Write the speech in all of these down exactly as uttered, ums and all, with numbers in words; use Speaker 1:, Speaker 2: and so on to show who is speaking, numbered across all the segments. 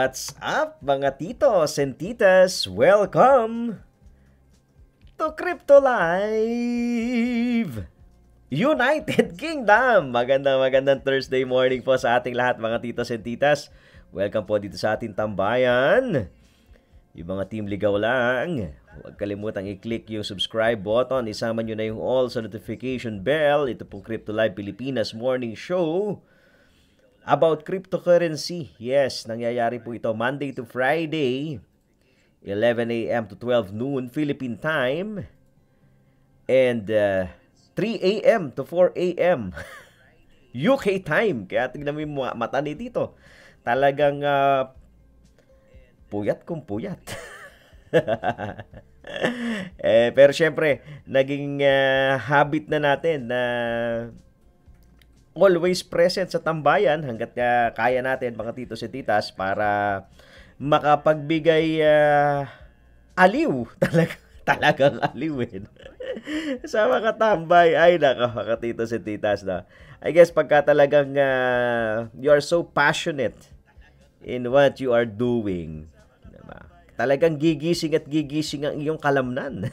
Speaker 1: What's up mga titos and titas? Welcome to Crypto Live United Kingdom! Magandang magandang Thursday morning po sa ating lahat mga titos and titas. Welcome po dito sa ating tambayan. Yung mga team ligaw lang, huwag kalimutang i-click yung subscribe button. Isama nyo na yung all sa notification bell. Ito pong Crypto Live Pilipinas Morning Show about cryptocurrency. Yes, nangyayari po ito Monday to Friday, eleven a.m. to twelve noon Philippine time, and uh, three a.m. to four a.m. U K time. Kaya tignan mo yung mata ni dito. Talagang uh, puyat kung puyat. eh, pero syempre, naging uh, habit na natin na always present sa tambayan hanggat uh, kaya natin mga titos at titas para makapagbigay uh, aliw. Talaga, talagang aliw eh. Sa mga tambay. Ay nako mga titos at titas na. I guess pagka talagang uh, you are so passionate in what you are doing, diba? Talagang gigising at gigising ang iyong kalamnan.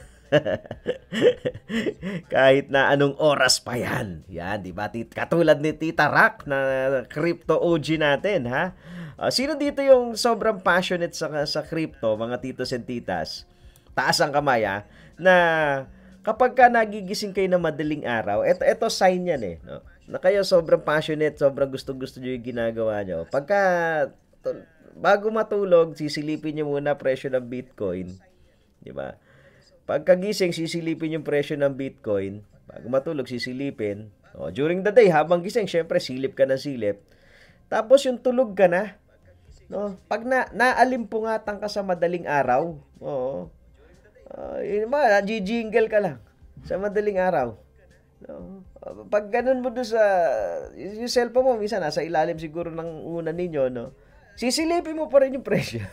Speaker 1: Kahit na anong oras pa yan. Yan, di ba? Katulad ni Tita Rock na crypto O G natin, ha? Uh, sino dito yung sobrang passionate sa, sa crypto, mga titos and titas? Taas ang kamay, ha? Na kapag ka nagigising kayo na madaling araw, eto, eto sign yan eh, no? Na kayo sobrang passionate, sobrang gusto-gusto nyo yung ginagawa nyo. Pagka, to, bago matulog, sisilipin nyo muna presyo ng Bitcoin. Di ba? Pagkagising, sisilipin yung presyo ng Bitcoin. Bago matulog, sisilipin. O, during the day, habang gising, syempre, silip ka ng silip. Tapos yung tulog ka na. No? Pag na, naalimpungatan ka sa madaling araw, oo, uh, yun ba, nag-jingle ka lang sa madaling araw. No? Pag ganun mo doon sa, yung cellphone mo, minsan nasa ilalim siguro ng una ninyo, no? Sisilipin mo pa rin yung presyo.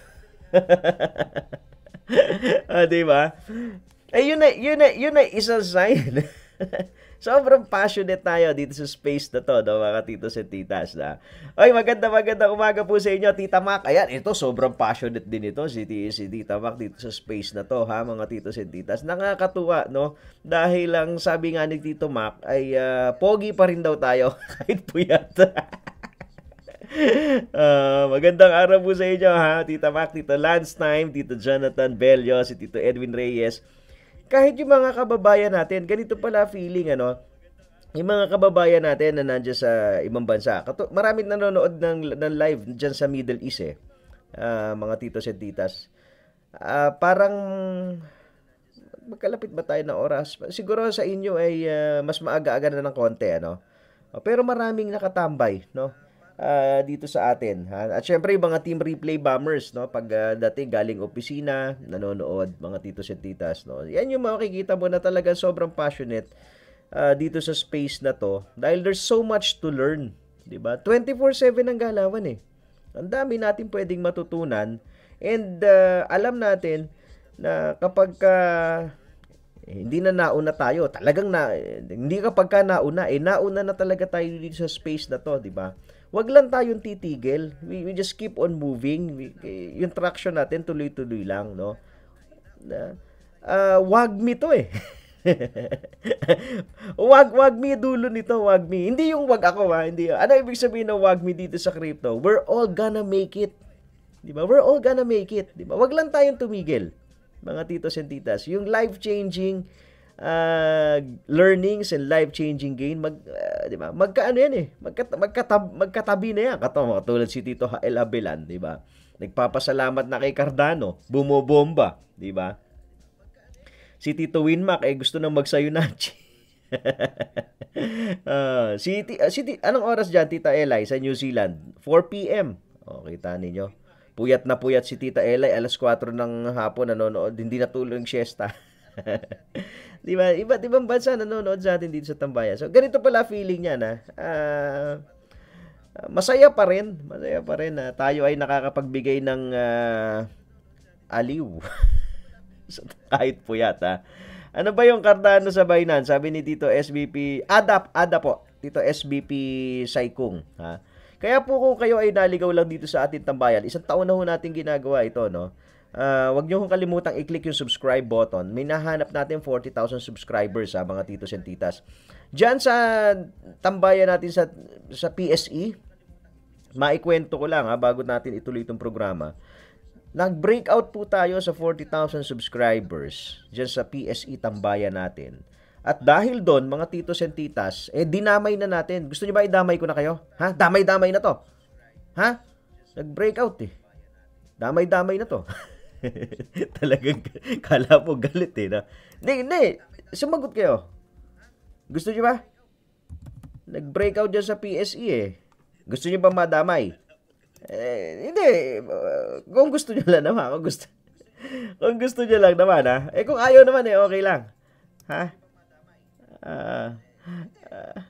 Speaker 1: Ah, di ba? Eh, yun na, yun na, yun na isang sign. Sobrang passionate tayo dito sa space na to, no, mga titos at titas. Na. Ay, maganda, maganda umaga po sa inyo, Tita Mac. Ayan, ito, sobrang passionate din ito, si, si Tita Mac dito sa space na to, ha, mga titos at titas. Nakakatuwa, no? Dahil lang, sabi nga ni Tito Mac, ay uh, pogi pa rin daw tayo, kahit puyat. Uh, magandang araw po sa inyo, ha, Tita Mac, Tito Lance Time, Tito Jonathan Bello, si Tito Edwin Reyes. Kahit yung mga kababayan natin, ganito pala feeling, ano, yung mga kababayan natin na nandiyan sa ibang bansa. Kato, maraming nanonood ng, ng live dyan sa Middle East, eh, uh, mga titos at titas. Uh, parang magkalapit ba tayo ng oras? Siguro sa inyo ay uh, mas maaga-aga na ng konti, ano. Pero maraming nakatambay, no? Uh, dito sa atin, ha? At syempre yung mga team replay bombers, no, pag uh, dati galing opisina nanonood, mga titos at titas, no, yan yung makikita mo na talaga sobrang passionate uh, dito sa space na to dahil there's so much to learn, di ba? twenty-four seven ang galawan eh, ang dami natin pwedeng matutunan, and uh, alam natin na kapag uh, eh, hindi na nauna tayo, talagang na, hindi kapag ka nauna, eh nauna na talaga tayo dito sa space na to, di ba? Wag lang tayong titigil. We, we just keep on moving. We, yung traction natin tuloy-tuloy lang, no? Uh, uh, wag me to eh. wag wag me dulo nito, wag me. Hindi yung wag ako ha, hindi. Ano ibig sabihin ng wag me dito sa crypto? We're all gonna make it. 'Di ba? We're all gonna make it, 'di ba? Wag lang tayong tumigil. Mga titos and titas, yung life-changing Uh, learnings and life-changing gain, mag, uh, di ba? Magkaano yan eh, magkat, magkatab, magkatabi na yan. Katulad tulad si Tito El Abelan, di ba? Nagpapasalamat na kay Cardano, bumobomba, di ba? Si Tito Winmac eh gusto nang magsayunachi. uh, si, uh, si anong oras diyan, Tita Elay sa New Zealand? four p.m. O, kita ninyo. Puyat na puyat si Tita Elay, alas four ng hapon nanonood, hindi natulog ng siesta. Di ba? Iba't ibang bansa nanonood sa atin dito sa tambayan. So, ganito pala feeling niya na uh, masaya pa rin. Masaya pa rin na tayo ay nakakapagbigay ng uh, aliw. Kahit puyat, ha? Ano ba yung Cardano sa Binance? Sabi ni Tito S B P, Ada, Ada po. Tito S B P Saikung, ha? Kaya po kung kayo ay naligaw lang dito sa ating tambayan, isang taon na ho natin ginagawa ito, no? Uh, wag niyo hong kalimutang i-click yung subscribe button. May nahanap natin forty thousand subscribers sa mga titos and titas. Diyan sa tambayan natin sa sa P S E, maikwento ko lang ha, bago natin ituloy itong programa. Nag-breakout po tayo sa forty thousand subscribers diyan sa P S E tambayan natin. At dahil doon, mga titos and titas, eh dinamay na natin. Gusto niyo ba idamay ko na kayo? Ha? Damay-damay na to. Ha? Nag-breakout eh. Damay-damay na to. Talagang kala po galit eh. Na? Hindi, hindi. Sumagot kayo. Gusto niyo ba? Nag-breakout dyan sa P S E eh. Gusto niyo ba madamay? Eh, hindi. Kung gusto niyo lang naman. Kung gusto, kung gusto niyo lang naman ha. Eh kung ayaw naman eh, okay lang. Ha? Uh, uh,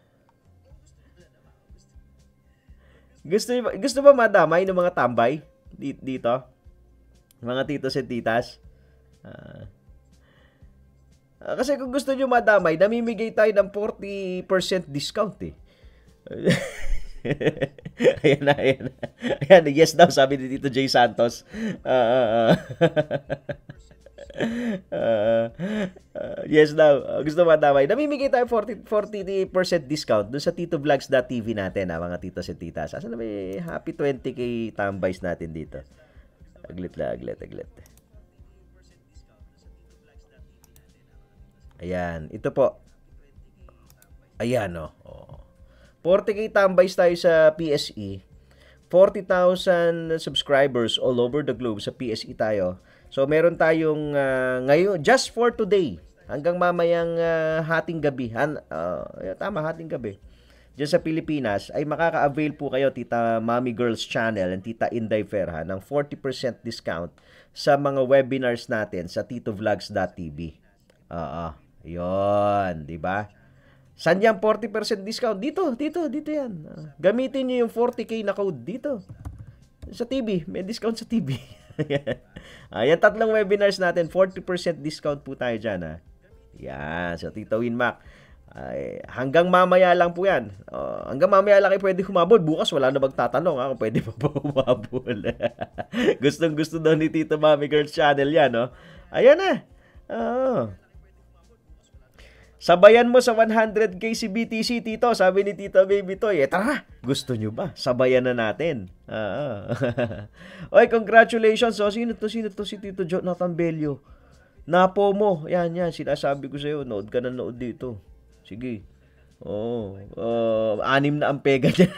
Speaker 1: gusto niyo ba, gusto ba madamay ng mga tambay dito? Mga titos at titas. Uh, uh, kasi kung gusto nyo madamay, namimigay tayo ng forty percent discount eh. Ayan na, ayan na. Ayan, yes daw, sabi ni Tito Jay Santos. Uh, uh, uh. uh, uh, yes daw, uh, gusto madamay. Namimigay tayo forty percent discount dun sa tito vlogs dot t v natin, ha, mga titos at titas. Asa na may happy twenty K tambays natin dito? Aglit la, aglit, aglit. Ayan, ito po. Ayan, oh. oh. forty K tambays tayo sa P S E. forty thousand subscribers all over the globe sa P S E tayo. So, meron tayong uh, ngayon, just for today, hanggang mamayang uh, hating gabi. Han, uh, tama, hating gabi. Diyan sa Pilipinas, ay makaka-avail po kayo, Tita Mommy Girls Channel and Tita Inday Ferha, ng forty percent discount sa mga webinars natin sa tito vlogs dot t v. Oo, yun, di ba? Saan yung forty percent discount? Dito, dito, dito yan. Uh, gamitin nyo yung forty K na code dito. Sa T V, may discount sa T V. Ayan, tatlong webinars natin, forty percent discount po tayo dyan. Ha? Yan, so Tito Winmac. Ay, hanggang mamaya lang po yan. Uh, hanggang mamaya lang kayo pwede humabol. Bukas wala na magtatanong ha, kung pwede pa ba humabol. Gustong gusto daw ni Tito Mommy Girls Channel yan. No? Ayan na. Uh, sabayan mo sa one hundred K si B T C, Tito. Sabi ni Tito Baby Toy. Eh tara, gusto nyo ba? Sabayan na natin. Uh, Oy, congratulations. So, sino to? Sino to? Si Tito Jonathan Bello. Napo mo. Yan, yan. Sinasabi ko sa'yo. Nood ka na nood dito. Sige. Oh, uh, anim na ang pega niya.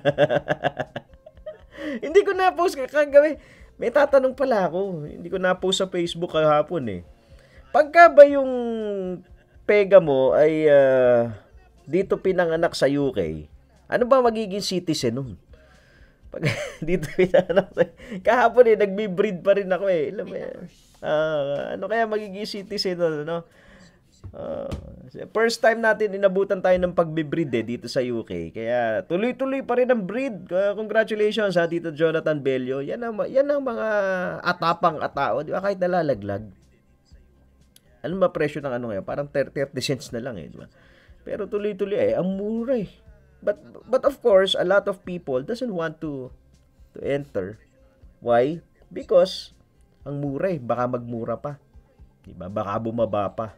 Speaker 1: Hindi ko na-post kagabi. May tatanong pala ako. Hindi ko na-post sa Facebook kahapon eh. Pagka ba yung pega mo ay uh, dito pinanganak sa U K, ano ba magiging citizen nun? Pag dito pinanganak sa... Kahapon eh, nagbi-breed pa rin ako eh. Alam mo yan. Uh, ano kaya magiging citizen nun, no? Uh, first time natin inabutan tayo ng pagbe-breed eh, dito sa U K. Kaya tuloy-tuloy pa rin ang breed. Uh, congratulations ha, Tito Jonathan Bello. Yan ang, yan ang mga atapang atao. Di ba? Kahit nalalaglag. Ano ba presyo ng ano ngayon? Parang thirty cents na lang eh. Di ba? Pero tuloy-tuloy eh. Ang mura eh. But, but of course, a lot of people doesn't want to to enter. Why? Because ang mura eh. Baka magmura pa. Di ba? Baka bumaba pa.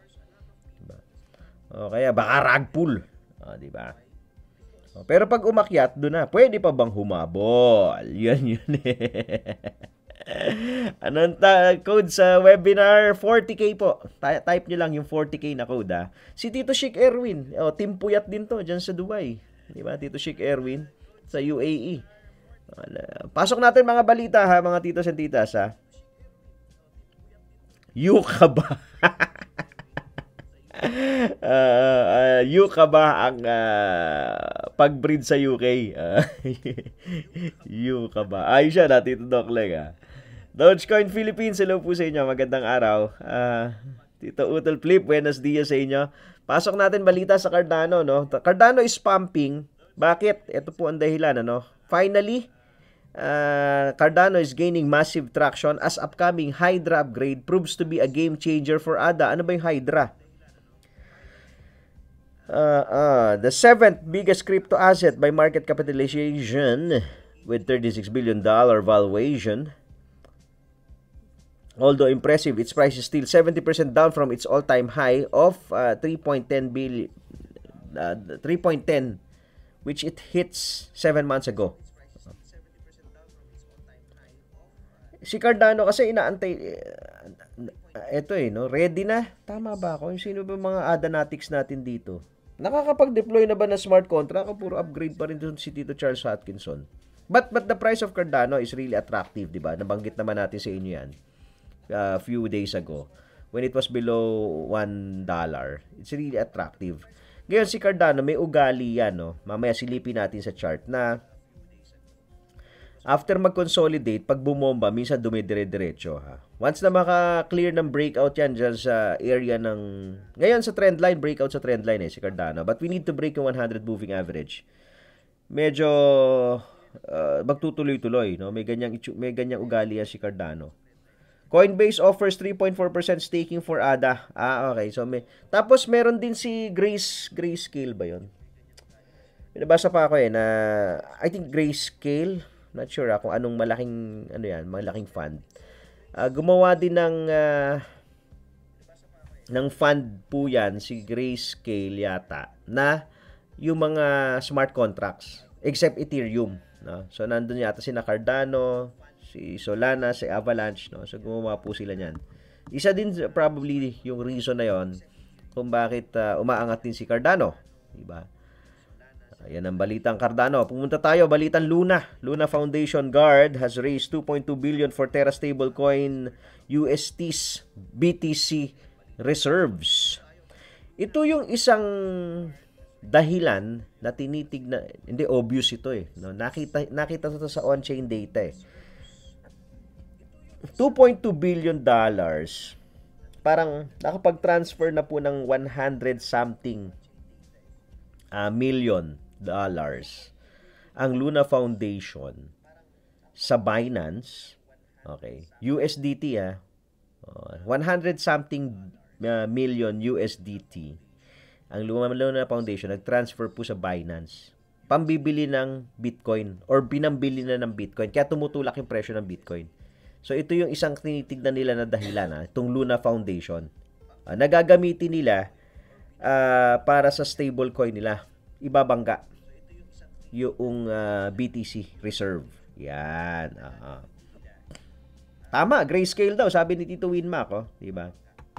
Speaker 1: O kaya baka rag pull. O, di ba? O, pero pag umakyat doon na, pwede pa bang humabol? Yan yun eh. Anong ta- code sa webinar? forty K po. Ty- type nyo lang yung forty K na code ha. Si Tito Chic Erwin. O, Team Puyat din to dyan sa Dubai. Di ba? Tito Chic Erwin sa U A E. Pasok natin mga balita ha, mga titos and titas ha. Yuka ba? uh, uh, Yuka ba ang uh, pag-breed sa U K? Uh, Yuka ba? Ayos siya na, Tito Doc Leg ha. Dogecoin Philippines, hello po sa inyo. Magandang araw. Uh, Tito Utol Flip, buenos dias sa inyo. Pasok natin balita sa Cardano, no? Cardano is pumping. Bakit? Ito po ang dahilan, ano? Finally, uh, Cardano is gaining massive traction as upcoming Hydra upgrade proves to be a game changer for A D A. Ano ba yung Hydra? Uh, uh, the seventh biggest crypto asset by market capitalization with thirty-six billion dollars valuation. Although impressive, its price is still seventy percent down from its all-time high of uh, three point one zero billion, uh, three point one zero, which it hits seven months ago. Si Cardano kasi inaantay, uh, eto eh, no? Ready na. Tama ba ako? Yung sino ba mga Adanatics natin dito? Nakakapag-deploy na ba ng smart contract o puro upgrade pa rin doon si Tito Charles Hoskinson? But, but the price of Cardano is really attractive, di ba? Nabanggit naman natin sa inyo yan a uh, few days ago when it was below one dollar. It's really attractive. Ngayon si Cardano, may ugali yan, no? Mamaya silipin natin sa chart na after mag-consolidate, pag bumomba, minsan dumidire-diretso. Ha? Once na maka-clear ng breakout yan dyan sa area ng... Ngayon sa trend line, breakout sa trend line eh, si Cardano. But we need to break yung one hundred moving average. Medyo uh, magtutuloy-tuloy. No? May ganyang, may ganyang ugali yan si Cardano. Coinbase offers three point four percent staking for A D A. Ah, okay. So may tapos meron din si Grace Grayscale ba 'yon? Binabasa pa ako eh na I think Grayscale, not sure ako anong malaking ano 'yan, malaking fund. Uh, gumawa din ng uh, ng fund po 'yan si Grayscale yata na yung mga smart contracts except Ethereum, no? So nandun yata si Cardano, si Solana, si Avalanche, no? So gumawa po sila niyan. Isa din probably yung reason na yon kung bakit uh, umaangat din si Cardano, di ba? Ayan ang balitang Cardano. Pumunta tayo, balitang Luna. Luna Foundation Guard has raised two point two billion for Terra stablecoin U S T's B T C reserves. Ito yung isang dahilan na tinitignan, hindi obvious ito eh, no? Nakita nakita ito sa on-chain data eh. two point two billion dollars. Parang nakapag-transfer na po ng one hundred something uh, million dollars ang Luna Foundation sa Binance. Okay. U S D T ah. Uh, one hundred something uh, million U S D T. Ang Luna Foundation nag-transfer po sa Binance. Pambibili ng Bitcoin or binambili na ng Bitcoin. Kaya tumutulak yung presyo ng Bitcoin. So, ito yung isang tinitignan nila na dahilan, ha? Itong Luna Foundation. Uh, nagagamitin nila uh, para sa stablecoin nila. Ibabangga yung uh, B T C reserve. Yan. Uh-huh. Tama, Grayscale daw, sabi ni Tito Winmac, oh. Diba?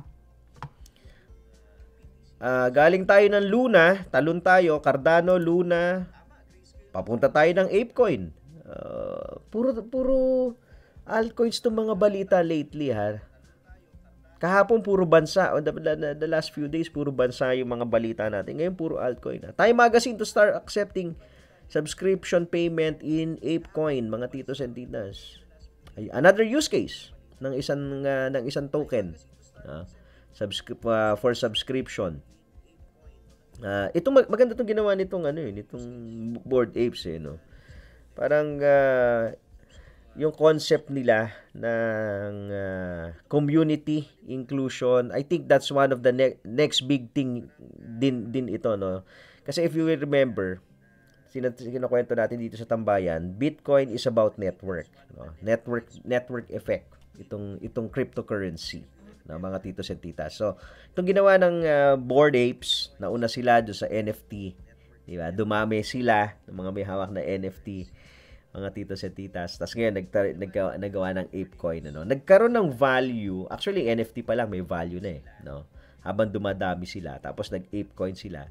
Speaker 1: Uh, galing tayo ng Luna, talon tayo, Cardano, Luna, papunta tayo ng Apecoin. Uh, puro, puro... altcoins itong mga balita lately, ha. Kahapon puro bansa. On the, the, the last few days, puro bansa yung mga balita natin. Ngayon, puro altcoin. Ha. Time Magazine to start accepting subscription payment in Apecoin, mga titos and titas. Ay, another use case ng isang uh, ng isang token uh, subscri- uh, for subscription. Uh, itong maganda itong ginawa nitong ano eh, nitong Bored Apes eh, no. Parang uh, yung concept nila ng uh, community inclusion, I think that's one of the ne- next big thing din din ito, no. Kasi if you will remember, sin- kinukwento natin dito sa Tambayan, Bitcoin is about network, no? Network network effect itong itong cryptocurrency, no, mga titos and titas. So, itong ginawa ng uh, Bored Apes, nauna sila do sa N F T, di ba? Dumami sila ng mga may hawak na N F T, mga titos at titas. Tapos ngayon, nagta- naggawa, nagawa ng Apecoin. Ano? Nagkaroon ng value. Actually, N F T pa lang may value na eh. No? Habang dumadami sila. Tapos nag-Apecoin sila.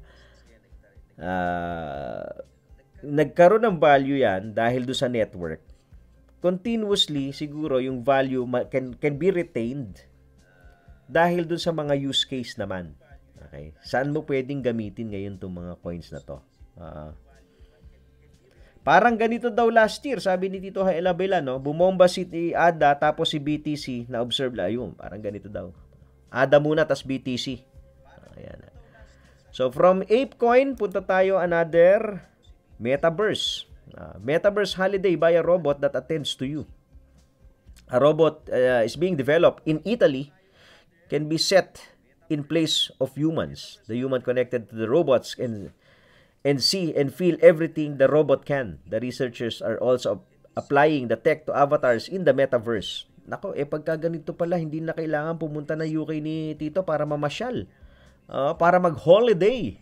Speaker 1: Uh, nagkaroon ng value yan dahil do sa network. Continuously, siguro, yung value can, can be retained dahil dun sa mga use case naman. Okay? Saan mo pwedeng gamitin ngayon itong mga coins na to? Uh, Parang ganito daw last year, sabi ni Tito Elabela, no? Bumomba si A D A, tapos si B T C, na-observe la, ayun, parang ganito daw. A D A muna, tapos B T C. Ayan. So, from Apecoin, punta tayo another Metaverse. Uh, Metaverse holiday by a robot that attends to you. A robot uh, is being developed in Italy, can be set in place of humans. The human connected to the robots and and see and feel everything the robot can. The researchers are also applying the tech to avatars in the metaverse. Nako, eh pagka ganito pala, hindi na kailangan pumunta na U K ni Tito para mamasyal. Uh, para mag-holiday.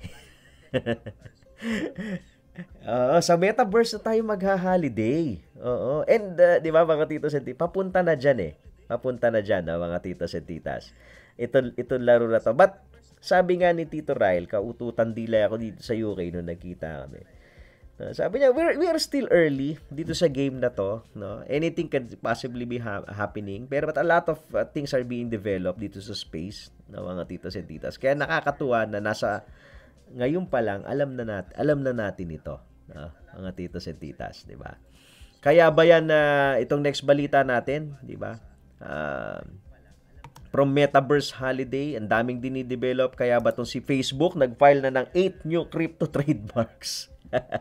Speaker 1: uh, sa metaverse na tayo magha-holiday. Oo. And, uh, di ba mga titos and titas, papunta na dyan eh. Papunta na dyan, uh, mga titos and titas. Ito, ito laro na to. But, sabi nga ni Tito Ryle, kaututan dila ako dito sa U K nung nagkita kami. Uh, sabi niya, we're, we are still early dito sa game na to. No? Anything can possibly be ha- happening. Pero but a lot of uh, things are being developed dito sa space, no, mga titos and titas. Kaya nakakatuwa na nasa, ngayon pa lang, alam na natin, alam na natin ito. No? Mga titos and titas, di ba? Kaya ba yan na uh, itong next balita natin, di ba? Uh, from Metaverse Holiday, ang daming dinidevelop. Kaya ba itong si Facebook nag-file na ng eight new crypto trademarks?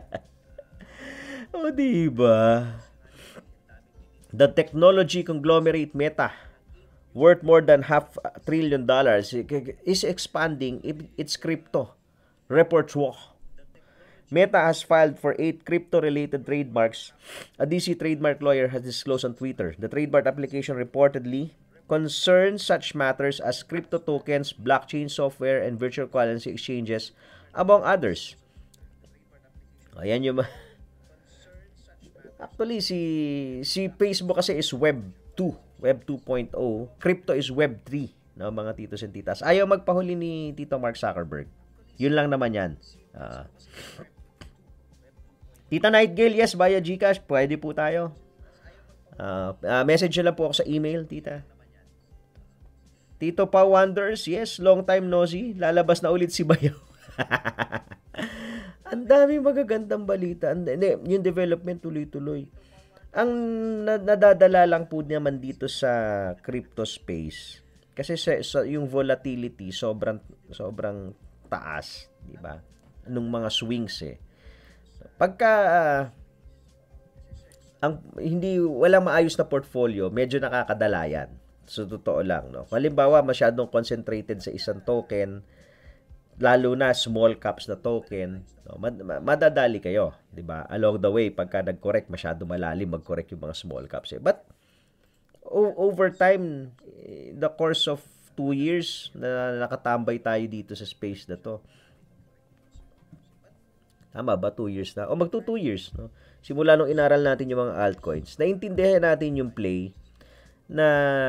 Speaker 1: O, diba? The technology conglomerate Meta, worth more than half a trillion dollars, is expanding its crypto repertoire. Meta has filed for eight crypto-related trademarks. A D C trademark lawyer has disclosed on Twitter. The trademark application reportedly concerns such matters as crypto tokens, blockchain software, and virtual currency exchanges, among others. Ayan yung... Actually, si si Facebook kasi is Web two. Web two point oh. Crypto is Web three. No, mga titos and titas. Ayaw magpahuli ni Tito Mark Zuckerberg. Yun lang naman yan. Uh, Tita Nightingale, yes, via GCash. Pwede po tayo. Uh, uh, message lang po ako sa email, Tita. Tito Pa Wonders, yes, long time no see. Lalabas na ulit si Bayaw. Ang dami magagandang balita. Hindi, yung development tuloy-tuloy. Ang nadadala lang po naman dito sa crypto space, kasi sa, sa yung volatility sobrang sobrang taas, di ba? Anong mga swings eh. Pagka uh, ang hindi walang maayos na portfolio, medyo nakakadala yan. So totoo lang, no. Halimbawa, masyadong concentrated sa isang token, lalo na small caps na token, no, mad- madadali kayo, 'di ba? Along the way, pagka nag-correct, masyado malalim mag-correct yung mga small caps eh. But o- over time, the course of two years na nakatambay tayo dito sa space na to. Tama ba? Two years na? O magto two years, no? Simula nung inaral natin yung mga altcoins, naintindihan natin yung play na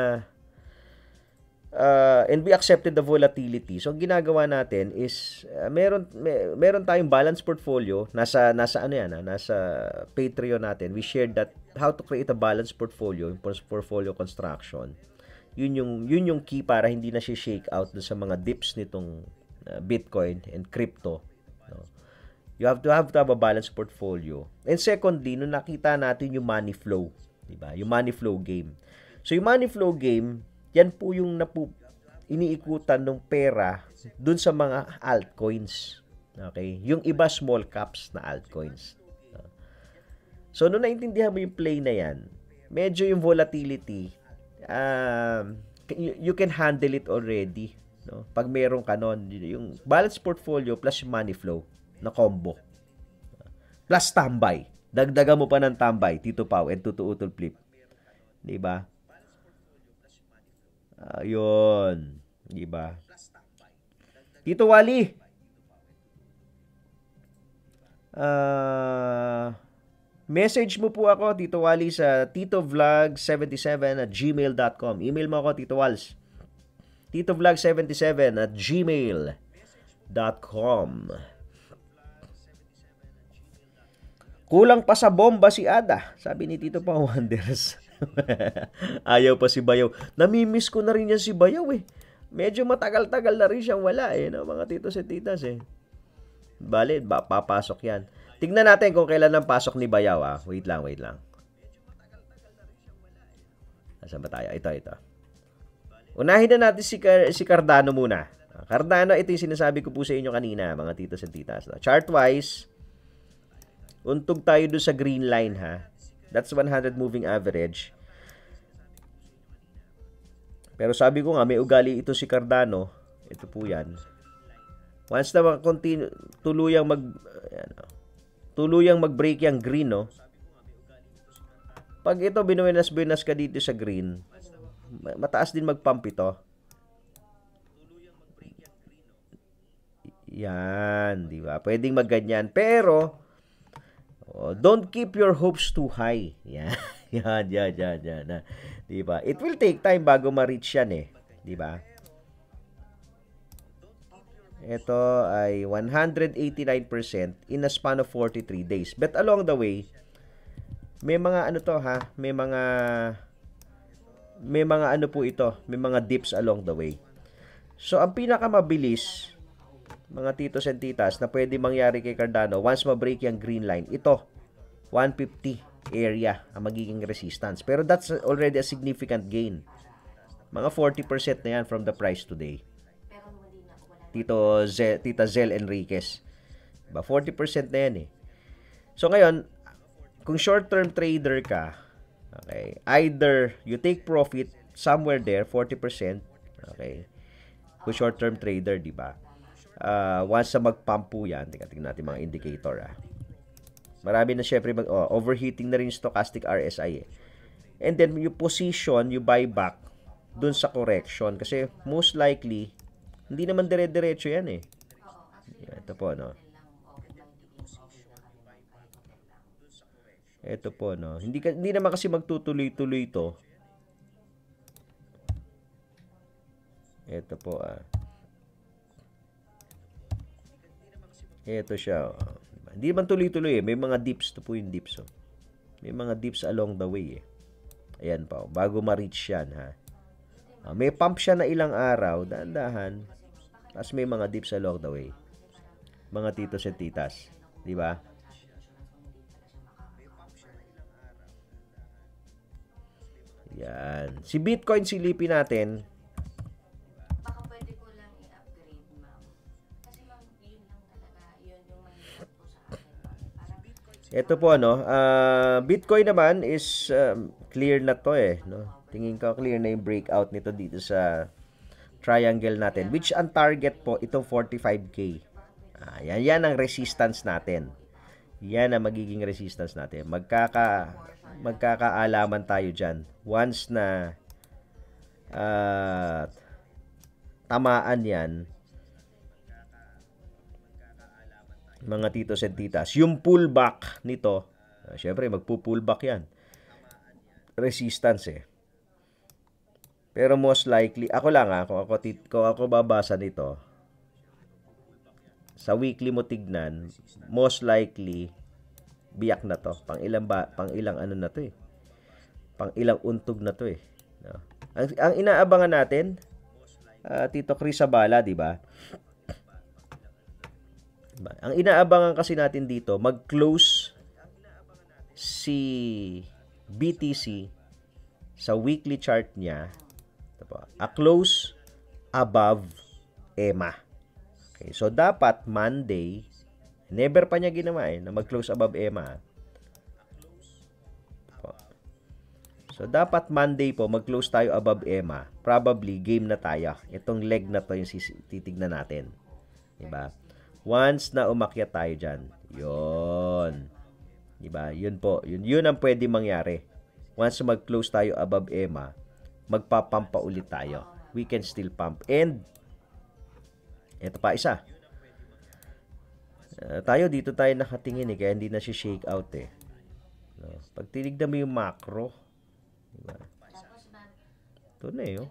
Speaker 1: Uh, and we accepted the volatility. So, ang ginagawa natin is uh, meron may, meron tayong balanced portfolio. Nasa nasa ano yan, ha? Nasa Patreon natin. We shared that how to create a balanced portfolio, portfolio construction. Yun yung yun yung key para hindi na siya shake out do sa mga dips nitong uh, Bitcoin and crypto. No? You have to have to have a balanced portfolio. And secondly, nung nakita natin yung money flow, di ba? Yung money flow game. So, yung money flow game, yan po yung napu, iniikutan ng pera dun sa mga altcoins. Okay? Yung iba small caps na altcoins. So, nung naintindihan mo yung play na yan, medyo yung volatility, um, you, you can handle it already. No? Pag meron ka nun, yung balanced portfolio plus yung money flow na combo. Plus tambay. Dagdagan mo pa ng tambay, Tito Pau, and Tutuutol Flip. Diba? Ayun. Uh, diba? Tito Wally. Uh, message mo po ako, Tito Wally, sa titovlog seventy-seven at gmail dot com. Email mo ako, Tito Wals. titovlog seventy-seven at gmail dot com. Kulang pa sa bomba si Ada, sabi ni Tito Pa Wonders. Ayaw pa si Bayaw. Namimiss ko na rin yan si Bayaw eh. Medyo matagal-tagal na rin siyang wala eh, no? Mga titos at titas eh. Bale, ba, papasok yan. Tignan natin kung kailan ang pasok ni Bayaw ah. Wait lang, wait lang. Nasaan ba tayo? Ito, ito. Unahin na natin si, Car- si Cardano muna. Cardano, ito yung sinasabi ko po sa inyo kanina, mga titos at titas. Chart-wise, untog tayo doon sa green line ha. That's one hundred moving average. Pero sabi ko nga, may ugali ito si Cardano. Ito po yan. Once na continue, tuluyang mag ayan, oh, tuluyang mag-break yung green, no? Pag ito binuenas-buenas ka dito sa green, mataas din mag-pump ito. Yan, di ba? Pwedeng magganyan. Pero, oh, don't keep your hopes too high. Yan, yan, yan, yan, yan. Di ba? It will take time bago ma-reach yan eh. Di ba? Ito ay one hundred eighty-nine percent in a span of forty-three days. But along the way, may mga ano to ha, may mga may mga ano po ito, may mga dips along the way. So ang pinakamabilis mga titos and titas na pwede mangyari kay Cardano once ma-break yung green line, ito one fifty area ang magiging resistance. Pero that's already a significant gain. Mga forty percent na yan from the price today. Tito Zel, Tita Zel Enriquez. Diba? forty percent na yan eh. So ngayon, kung short-term trader ka, okay, either you take profit somewhere there, forty percent, okay, kung short-term trader, di ba? Uh, once sa mag-pump po yan, tingnan natin mga indicator, ah. Marami na syempre, mag, oh, overheating na rin stochastic R S I eh. And then, you position, you buy back dun sa correction. Kasi, most likely, hindi naman dire-diretso yan eh. Ito po, no? Ito po, no? Hindi, hindi naman kasi magtutuloy-tuloy ito. Ito po, ah. Ito siya, oh. Hindi naman tuloy-tuloy eh. May mga dips. Ito po yung dips, oh. May mga dips along the way eh. Ayan pa, oh. Bago ma-reach yan, ha? Uh, may pump siya na ilang araw. Dahan-dahan. Tapos may mga dips along the way. Mga titos at titas. Di ba? Yan. Si Bitcoin, silipin natin.
Speaker 2: Baka pwede ko lang i-upgrade, ma'am. Kasi ma'am, yun lang talaga. Yun yung mahirap po sa akin, ma'am.
Speaker 1: Ito po, ano. Uh, Bitcoin naman is um, clear na to eh. No? Tingin ko clear na yung breakout nito dito sa triangle natin, which ang target po itong forty-five K. Ah, yan, yan ang resistance natin. Yan ang magiging resistance natin. Magkaka magkakaalaman tayo diyan once na uh, tamaan yan, mga titos and titas. Yung pullback nito, uh, syempre magpu-pullback yan. Resistance eh. Pero most likely, ako lang ha, kung ako, kung ako babasa nito, sa weekly mo tignan, most likely, biyak na to. Pang ilang, ba, pang ilang ano na to eh. Pang ilang untog na to eh. No? Ang, ang inaabangan natin, uh, Tito Chris Sabala, di ba? Diba? Ang inaabangan kasi natin dito, mag-close si B T C sa weekly chart niya, a close above E M A. Okay, so dapat Monday, never pa niya ginawa eh, na mag-close above E M A. So dapat Monday po, mag-close tayo above E M A. Probably, game na tayo. Itong leg na to yung titignan natin. Diba? Once na umakyat tayo dyan, yun. Diba? Yun po. Yun, yun ang pwede mangyari. Once mag-close tayo above E M A, magpapump pa ulit tayo. We can still pump. And, ito pa isa. Uh, tayo, dito tayo nakatingin eh, kaya hindi na siya shake out eh. No? Pag tinignan mo yung macro, diba? Ito na eh, oh.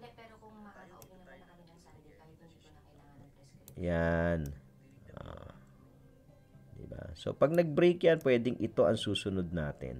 Speaker 1: Yan. Uh, diba? So, pag nag-break yan, pwedeng ito ang susunod natin.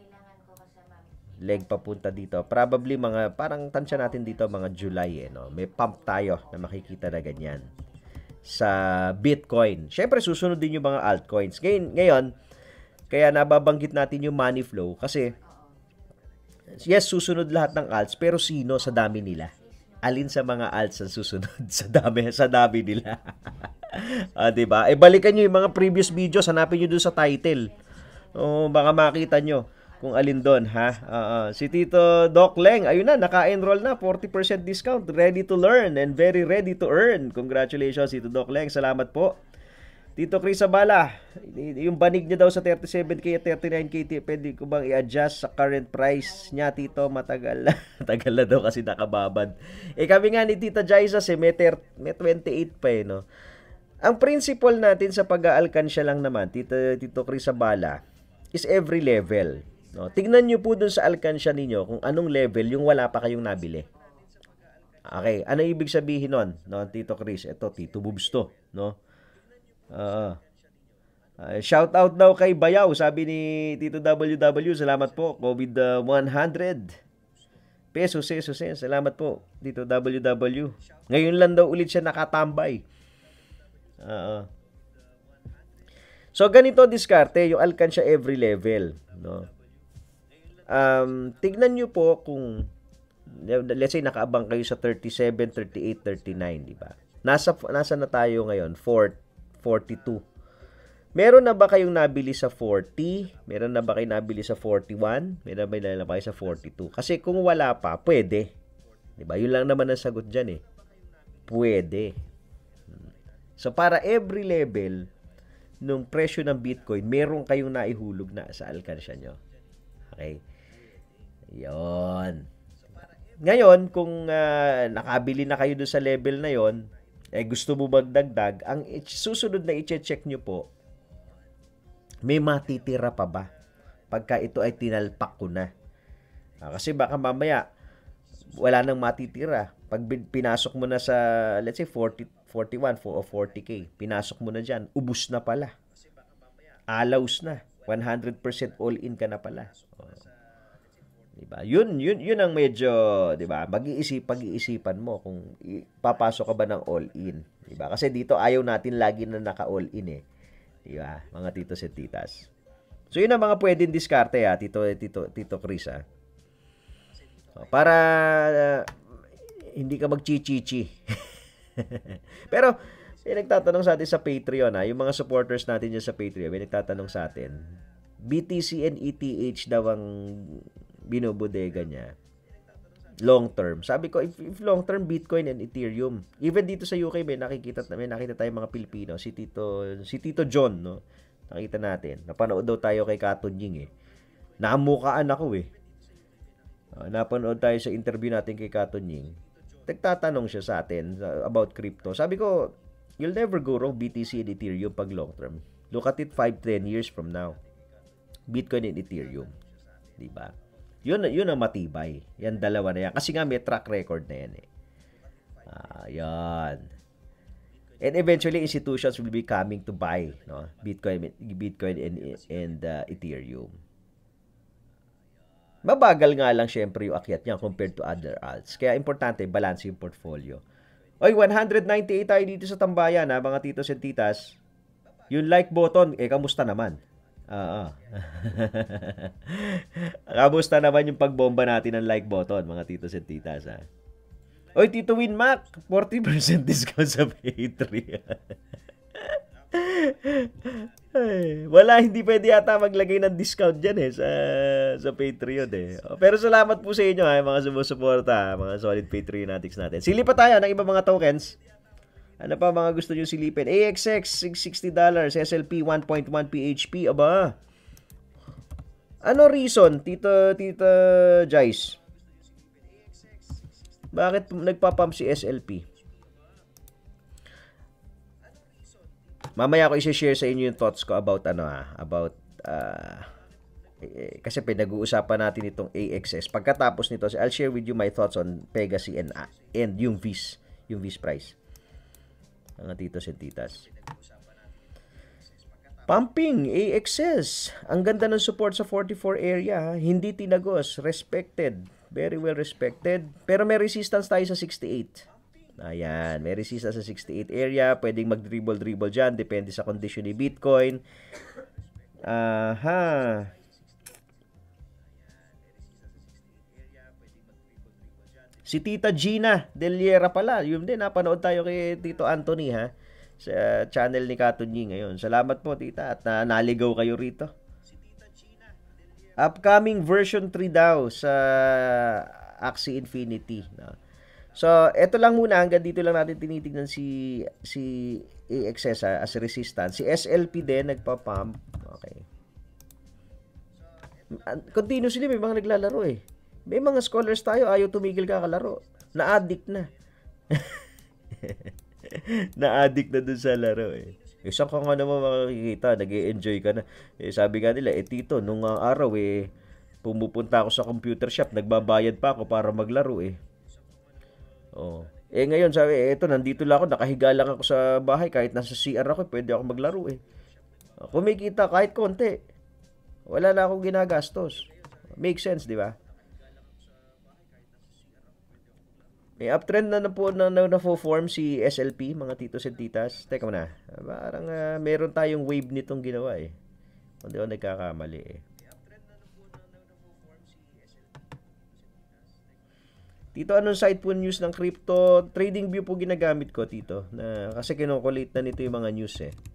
Speaker 1: Leg papunta dito. Probably mga, parang tansya natin dito mga July eh, no? May pump tayo na makikita na ganyan sa Bitcoin. Syempre, susunod din yung mga altcoins. Ngayon, ngayon kaya nababanggit natin yung money flow kasi yes, susunod lahat ng alts, pero sino sa dami nila? Alin sa mga alts ang susunod sa dami sa dami nila? Ah, 'di ba? E balikan niyo yung mga previous videos, hanapin niyo doon sa title. Oh, baka makita niyo Kung alin doon, ha? Uh, si Tito Doc Leng, ayun na, naka-enroll na, forty percent discount, ready to learn and very ready to earn. Congratulations, Tito Doc Leng, salamat po. Tito Chris Abala, yung banig niya daw sa thirty-seven K at thirty-nine K, pwede ko bang i-adjust sa current price niya, Tito? Matagal na. Matagal na daw kasi nakababad. Eh kami nga ni Tita Jaisa, eh, may, may twenty-eight pa eh, no? Ang principle natin sa pag-aalkansya lang naman, Tito, Tito Chris Abala, is every level. No? Tignan nyo po dun sa alkansya ninyo kung anong level yung wala pa kayong nabili. Okay, ano ibig sabihin nun? No, Tito Chris, ito, Tito Boobs to. No? Uh, uh, shout out daw kay Bayaw, sabi ni Tito W W, salamat po. COVID one hundred pesos, pesos, pesos, salamat po, Tito W W. Ngayon lang daw ulit siya nakatambay. Uh, so, ganito diskarte, yung alkansya every level. No? Um, tignan nyo po kung, let's say, nakaabang kayo sa thirty-seven, thirty-eight, thirty-nine, di ba? Nasa, nasa na tayo ngayon? forty-two. Meron na ba kayong nabili sa forty? Meron na ba kayong nabili sa forty-one? Meron na ba na kayo sa forty-two? Kasi kung wala pa, pwede. Di ba? Yun lang naman ang sagot dyan eh. Pwede. So, para every level nung presyo ng Bitcoin, meron kayong naihulog na sa alkansya nyo. Okay? Yon. Ngayon, kung uh, nakabili na kayo doon sa level na yon, eh gusto mo magdagdag, ang susunod na i-check nyo po, may matitira pa ba? Pagka ito ay tinalpak ko na. Ah, kasi baka mamaya, wala nang matitira. Pag pinasok mo na sa, let's say, forty, forty-one o forty K, pinasok mo na dyan, ubus na pala. Alaws na. one hundred percent all-in ka na pala. Oh. Diba? Yun, yun, yun ang medyo, diba? Mag-iisip, pag-iisipan mo kung papasok ka ba ng all-in. Diba? Kasi dito ayaw natin lagi na naka-all-in eh. Diba? Mga titos at titas. So yun ang mga pwedeng diskarte ha, Tito, Tito, Tito Chris ha. Para uh, hindi ka mag-chichichi. Pero may nagtatanong sa atin sa Patreon ha, yung mga supporters natin dyan sa Patreon, may nagtatanong sa atin, B T C and E T H daw ang binobodega niya long term. Sabi ko, if, if long term, Bitcoin and Ethereum. Even dito sa U K, may nakikita, may nakita tayong mga Pilipino, si Tito, si Tito John, no? Nakita natin. Napanood daw tayo kay Katon Ying eh. Naamukaan ako eh. Uh, napanood tayo sa interview natin kay Katon Ying. Nagtatanong siya sa atin about crypto. Sabi ko, you'll never go wrong B T C and Ethereum pag long term. Look at it five to ten years from now. Bitcoin and Ethereum. Diba? Yun, yun ang matibay. Yan dalawa na yan. Kasi nga may track record na yan eh. Ah, yan. And eventually, institutions will be coming to buy no? Bitcoin, Bitcoin and, and uh, Ethereum. Mabagal nga lang syempre yung akyat niya compared to other alts. Kaya importante, balance yung portfolio. Oy, one ninety-eight tayo dito sa tambayan ha, mga titos and titas. Yung like button, eh, kamusta naman? Oo. Kamusta naman yung pagbomba natin ng like button, mga titos and titas ha? Oy, Tito Winmac, forty percent discount sa Patreon. Ay, wala, hindi pwede yata maglagay ng discount dyan eh sa, sa Patreon eh. Pero salamat po sa inyo ha, mga sumusuporta, mga solid Patreonatics natin. Silip pa tayo ng iba mga tokens. Ano pa mga gusto nyo silipin? A X X, sixty dollars, S L P, one point one P H P, aba. Ano reason, Tito, Tito Jice? Bakit nagpapump si S L P? Mamaya ko i-share sa inyo yung thoughts ko about ano ha, about uh, eh, kasi pinag-uusapan natin itong A X S. Pagkatapos nito, I'll share with you my thoughts on Pegasy and and yung V I S, yung V I S price. Mga titos and titas. Pumping A X S. Ang ganda ng support sa forty-four area, ha? Hindi tinagos, respected, very well respected. Pero may resistance tayo sa sixty-eight. Ayan, may resistance sa sixty-eight area. Pwedeng mag-dribble-dribble dyan. Depende sa condition ni Bitcoin. Aha. Si Tita Gina Deliera pala. Yun din, napanood tayo kay Tito Anthony ha. Sa channel ni Katon Ying ngayon. Salamat po, Tita. At na naligaw kayo rito. Upcoming version three daw sa Axie Infinity. No? So, eto lang muna. Hanggang dito lang natin tinitignan si si A X S ha, as resistance. Si S L P din nagpa-pump. Okay. Continuously may mga naglalaro eh. May mga scholars tayo, ayaw tumigil kakalaro. Na-addict na. Na-addict na dun sa laro eh. Isang ka nga naman makikita, nag-e-enjoy ka na. Eh, sabi nga nila, eh tito, nung uh, araw eh, pumupunta ako sa computer shop, nagbabayad pa ako para maglaro eh. Oh. Eh ngayon sabi, eh, eto nandito lang ako, nakahiga lang ako sa bahay, kahit nasa C R ako, pwede ako maglaro eh. Kumikita kahit konti. Wala na akong ginagastos. Make sense, di ba? May uptrend na na po na, na, na form si S L P, mga titos and titas. Teka muna, parang uh, meron tayong wave nitong ginawa eh. Hindi ako nagkakamali eh. Tito, anong site po news ng crypto? TradingView po ginagamit ko, Tito. Na, kasi kinukulit na nito yung mga news eh.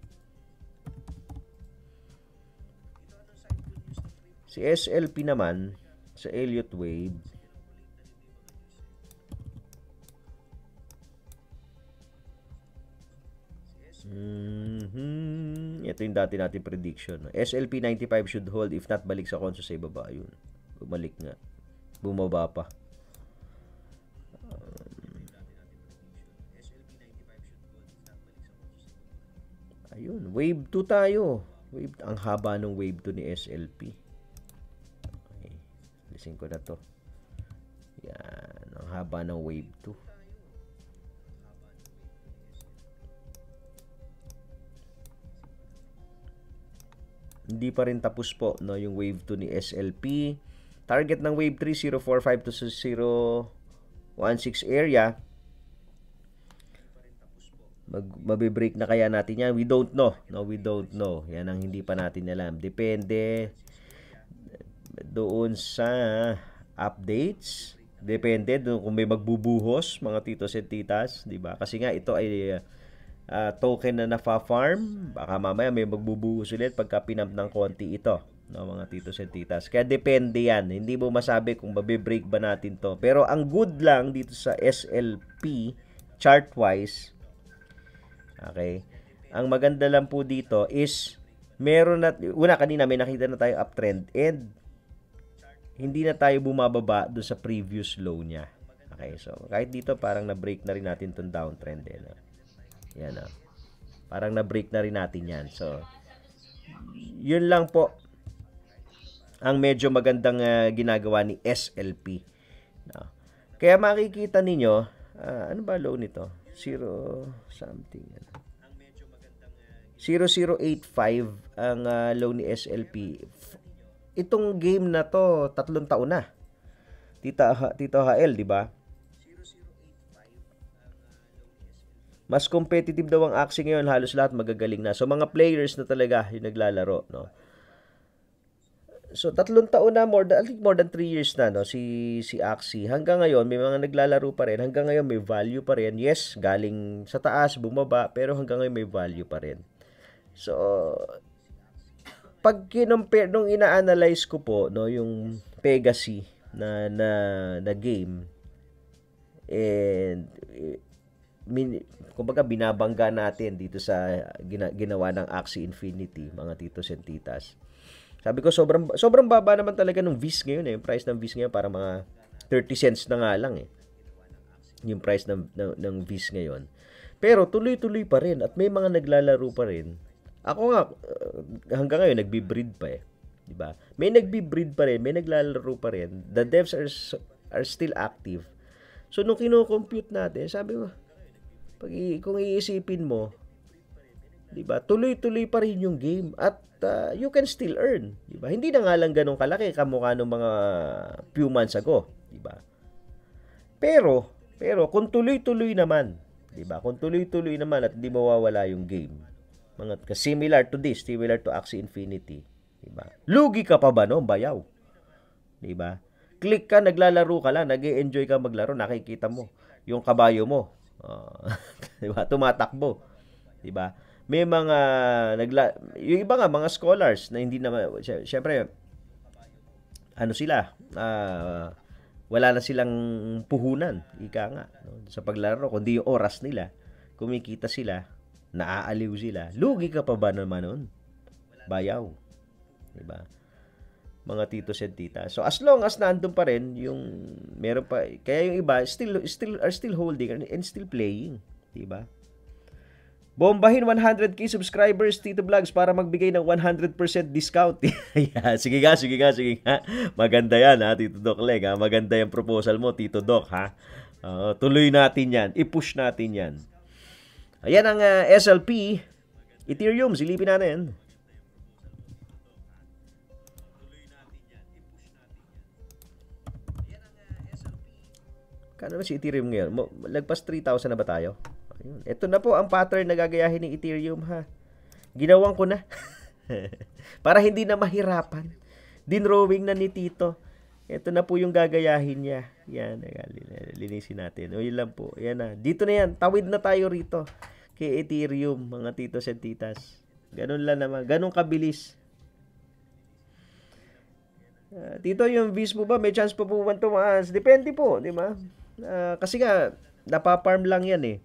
Speaker 1: Si S L P naman, sa Elliott Wave, mm-hmm. Ito yung dati natin prediction. S L P ninety-five should hold, if not balik sa konso sa ibaba. Ayun. Bumalik nga. Bumaba pa. Ayun, wave two tayo. Wave, ang haba ng wave two ni S L P. Okay. Alisin ko na to. Yan, ang haba ng wave two. Hindi pa rin tapos po no, yung wave two ni S L P. Target ng wave three, zero four five to zero one six area. Mag, mabibreak na kaya natin yan? We don't know. No, we don't know. Yan ang hindi pa natin alam. Depende doon sa updates. Depende doon kung may magbubuhos, mga titos at titas. Diba? Kasi nga ito ay uh, token na nafa-farm. Baka mamaya may magbubuhos ulit pagka pinamp ng konti ito. No, mga titos at titas. Kaya depende yan. Hindi mo masabi kung mabibreak ba natin to. Pero ang good lang dito sa S L P, chart-wise, okay. Ang maganda lang po dito is meron na, una kanina may nakita na tayo uptrend and hindi na tayo bumababa doon sa previous low niya. Okay, so kahit dito parang na-break na rin natin tong downtrend eh. No? Yan ah. Parang na-break na rin natin yan. So yun lang po ang medyo magandang uh, ginagawa ni S L P. No? Kaya makikita ninyo, uh, ano ba low nito? Zero something. zero zero eight five ang uh, low ni S L P. Itong game na to, tatlong taon na. Tita, Tito H L, di ba? Mas competitive daw ang Axie ngayon, halos lahat magagaling na. So mga players na talaga yung naglalaro, no? So tatlong taon na, more than, I think more than three years na no si si Axie. Hanggang ngayon may mga naglalaro pa rin. Hanggang ngayon may value pa rin. Yes, galing sa taas, bumaba, pero hanggang ngayon may value pa rin. So pag kinompare nung ina-analyze ko po no yung Pegasy na na, na game and min, kumbaga binabangga natin dito sa gina, ginawa ng Axie Infinity, mga titos and titas. Sabi ko, sobrang sobrang baba naman talaga ng V I S ngayon eh. Yung price ng V I S ngayon para mga thirty cents na nga lang eh. Yung price ng, ng, ng V I S ngayon. Pero tuloy-tuloy pa rin at may mga naglalaro pa rin. Ako nga, uh, hanggang ngayon, nagbi-breed pa eh. Diba? May nagbi-breed pa rin, may naglalaro pa rin. The devs are, are still active. So, nung kino-compute natin, sabi mo, pag, kung iisipin mo, diba, tuloy-tuloy pa rin yung game at uh, you can still earn, diba? Hindi na nga lang ganun kalaki kamukha ng mga few months ago, diba? Pero, pero kung tuloy-tuloy naman, diba? Kung tuloy-tuloy naman at hindi mawawala yung game, mga similar to this, similar to Axie Infinity, diba? Lugi ka pa ba no, bayaw? Diba? Click ka, naglalaro ka lang, nag-e-enjoy ka maglaro, nakikita mo yung kabayo mo. Uh, diba? Tumatakbo. Diba? May mga nagla yung iba nga mga scholars na hindi naman syempre ano sila, ah, wala na silang puhunan, ika nga, no? Sa paglaro, kundi yung oras nila, kumikita sila, naaaliw sila. Lugi ka pa ba naman nun? Bayaw. Diba? Mga titos and titas. So, as long as nandun pa rin, yung, meron pa, kaya yung iba, still, still, are still holding and still playing. Diba? Bombahin one hundred k subscribers, Tito Vlogs, para magbigay ng one hundred percent discount. Yeah, sige nga, sige nga, sige nga. Maganda yan, ha, Tito Doc Leg. Ha? Maganda yung proposal mo, Tito Doc. Ha? Uh, tuloy natin yan. I-push natin yan. Ayan ang uh, S L P. Ethereum, silipin natin. Kano ba si Ethereum ngayon? Lagpas three thousand na ba tayo? Ayun. Ito na po ang pattern na gagayahin ni Ethereum, ha. Ginawan ko na. Para hindi na mahirapan. Dinrowing na ni Tito. Ito na po yung gagayahin niya. Yan, linisin natin. O yun lang po. Yan na. Dito na yan. Tawid na tayo rito. Kay Ethereum, mga titos and titas. Ganun lang naman. Ganun kabilis. Uh, Tito, yung V I S mo ba? May chance pa po man tumaas? Depende po, di ba? Uh, kasi nga, napaparm lang yan eh.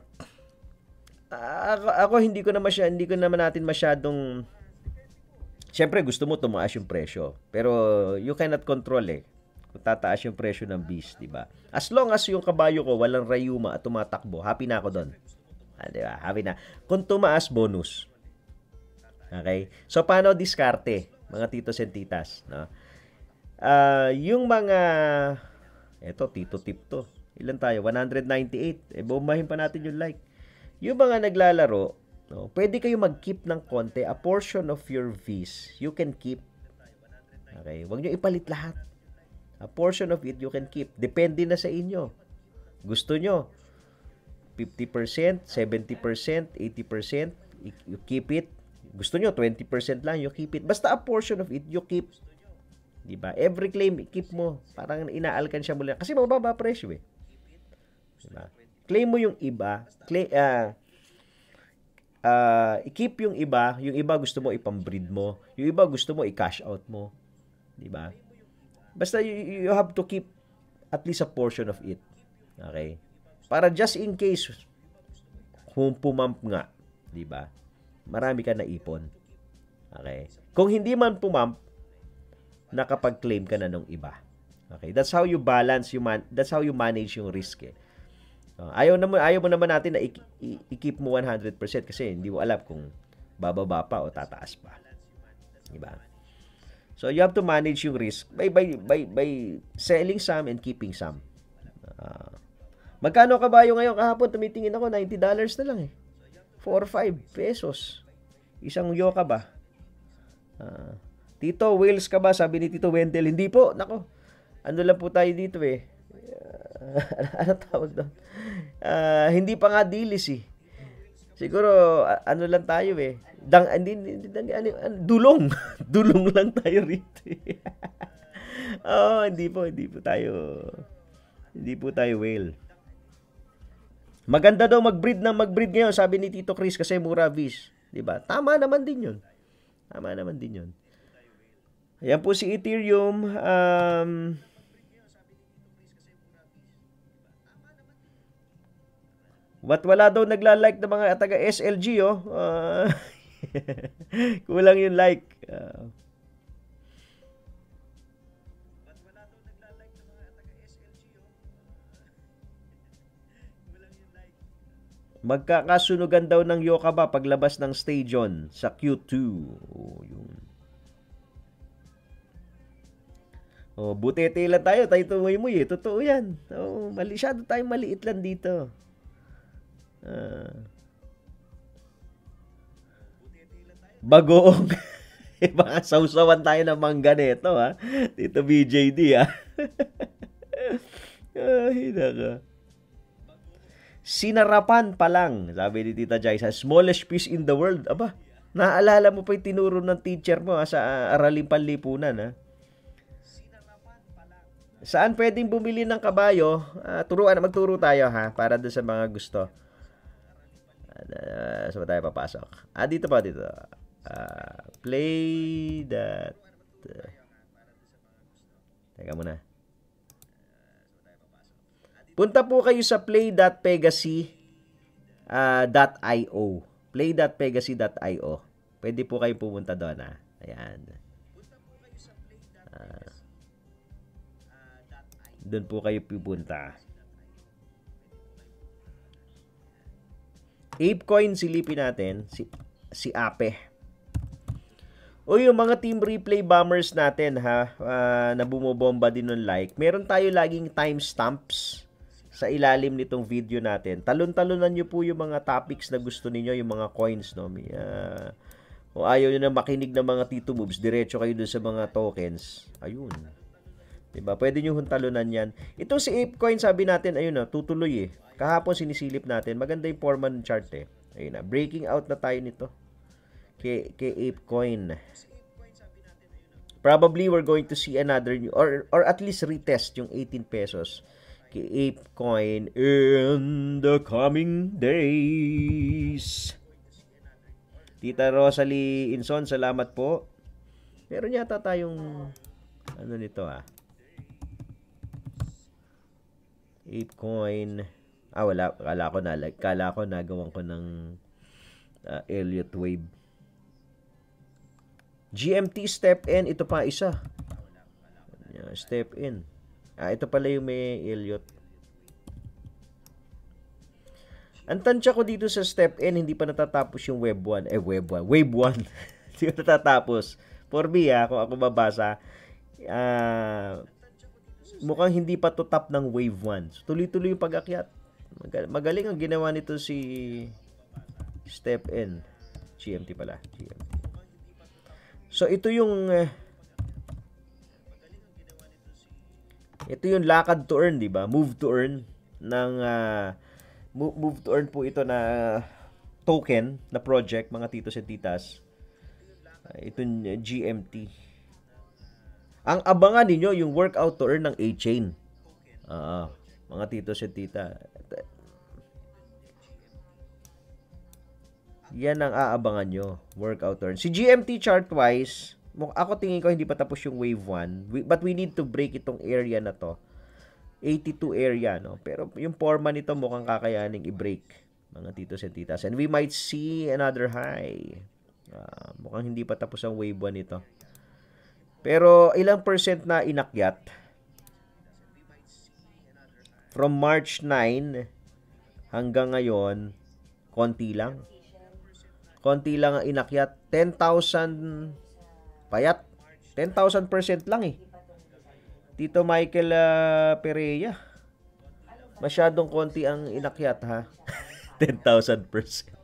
Speaker 1: Uh, ako, ako hindi ko na masya, hindi ko naman natin masyadong, syempre gusto mo tumaas yung presyo. Pero you cannot control eh. Kung tataas yung presyo ng V I S, di ba? As long as yung kabayo ko walang rayuma at tumatakbo, happy na ako doon. Ah, di ba? Happy na. Kung tumaas, bonus. Okay? So, paano diskarte, mga titos and titas? No? Uh, yung mga, eto, tito tip to. Ilan tayo? one hundred ninety-eight. Eh, bombahin pa natin yung like. Yung mga naglalaro, no, pwede kayo mag-keep ng konti. A portion of your V I S, you can keep. Okay? Huwag nyo ipalit lahat. A portion of it, you can keep. Depende na sa inyo. Gusto nyo, fifty percent, seventy percent, eighty percent, you keep it. Gusto nyo, twenty percent lang, you keep it. Basta a portion of it, you keep. Diba? Every claim, keep mo. Parang inaalkan siya mula. Kasi mababa presyo eh. Diba? Claim mo yung iba. Claim, uh, uh, i-keep yung iba. Yung iba gusto mo ipambreed mo. Yung iba gusto mo i-cash out mo. Diba? Basta you, you have to keep at least a portion of it. Okay? Para just in case kung pumamp nga. Diba? Marami ka na ipon. Okay? Kung hindi man pumamp, nakapag-claim ka na nung iba. Okay, that's how you balance, you man, that's how you manage yung risk eh. Uh, ayaw naman ayaw mo naman natin na i-keep mo one hundred percent kasi hindi mo alam kung bababa pa o tataas pa. Di ba? So you have to manage yung risk by by by by selling some and keeping some. Uh, magkano kabayo ngayon? Kahapon tumitingin ako ninety dollars na lang eh. four or five pesos. Isang yoka ba? Ah, uh, Tito, whales ka ba? Sabi ni Tito Wendell. Hindi po. Nako. Ano lang po tayo dito eh. Uh, ano tawag doon? Uh, hindi pa nga dilis eh. Siguro, uh, ano lang tayo eh. Dang, hindi, hindi, ano, ano, dulong. Dulong lang tayo rito eh. Oh, hindi po. Hindi po tayo. Hindi po tayo whale. Maganda daw mag-breed na mag-breed ngayon, sabi ni Tito Chris, kasi mura fish. Diba? Tama naman din yun. Tama naman din yun. Ayan po si Ethereum. Um, What wala daw nagla-like ng mga taga S L G, oh. Uh, kulang yung like. Uh, magkakasunugan daw ng yoka ba paglabas ng Stagion sa Q two. Oh, yun. Oh, butete lang tayo, tayo tumuy-muy eh. Totoo yan. Oh, mali, masyado tayong maliit lang dito. Uh, bagoong. Baka sausawan tayo ng mangga nito, ha? Dito B J D, ha? Ay, naka. Sinarapan pa lang, sabi ni Tita Jaisa, smallest fish in the world. Aba, naaalala mo pa yung tinuro ng teacher mo ha, sa uh, Araling Panlipunan, ha? Saan pwedeng bumili ng kabayo? Uh, turuan, magturo tayo ha, para doon sa mga gusto. Uh, saan tayo papasok? Ah, dito pa, dito. Uh, play that. Uh, Teka muna. Punta po kayo sa play dot pegasy dot io. play dot pegasy dot io. Pwede po kayo pumunta doon, ha. Ayan. Uh, doon po kayo pupunta. ApeCoin, silipin natin. Si, si Ape. O yung mga team replay bombers natin, ha, uh, na bumobomba din ng like. Meron tayo laging timestamps sa ilalim nitong video natin. Talon-talonan nyo po yung mga topics na gusto niyo, yung mga coins, no? Uh, o ayaw nyo na makinig ng mga Tito Moves, diretso kayo dun sa mga tokens. Ayun. Diba? Pwede nyo huntalunan yan. Itong si ApeCoin, sabi natin, ayun na, tutuloy eh. Kahapon sinisilip natin. Maganda yung forma ng chart eh. Ayun na, breaking out na tayo nito. Kay, kay ApeCoin. Probably we're going to see another new, or, or at least retest yung eighteen pesos. Kay ApeCoin in the coming days. Tita Rosalie Inson, salamat po. Meron yata tayong ano nito ah. ApeCoin. Ah, wala. Kala ko na, kala ko nagawan ko ng uh, Elliott Wave. G M T step in. Ito pa isa. Step in. Ah, ito pala yung may Elliott. Ang tansya ko dito sa step in, hindi pa natatapos yung web one. Eh, web one. Wave one. Hindi pa natatapos. For me, ha, kung ako babasa, ah, mukhang hindi pa to top ng wave one. So, tuloy-tuloy yung pag-akyat. Magaling ang ginawa nito si step in. G M T pala. G M T. So, ito yung uh, ito yung lakad to earn, di ba? Move to earn ng uh, move, move to earn po ito na token na project, mga titos at titas. Uh, itong uh, G M T. Ang abangan ninyo yung workout to earn ng A-Chain. Uh, mga titos at tita. Yan ang aabangan nyo. Workout to earn. Si G M T chart-wise, ako tingin ko hindi pa tapos yung wave one. But we need to break itong area na to. eighty-two area, no? Pero yung forma nito mukhang kakayaning i-break, mga titos and titas. And we might see another high. Uh, mukhang hindi pa tapos ang wave one nito. Pero ilang percent na inakyat? From March nine hanggang ngayon, konti lang. Konti lang ang inakyat. ten thousand payat. ten thousand percent lang eh. Tito Michael uh, Pereira. Masyadong konti ang inakyat, ha? ten thousand percent.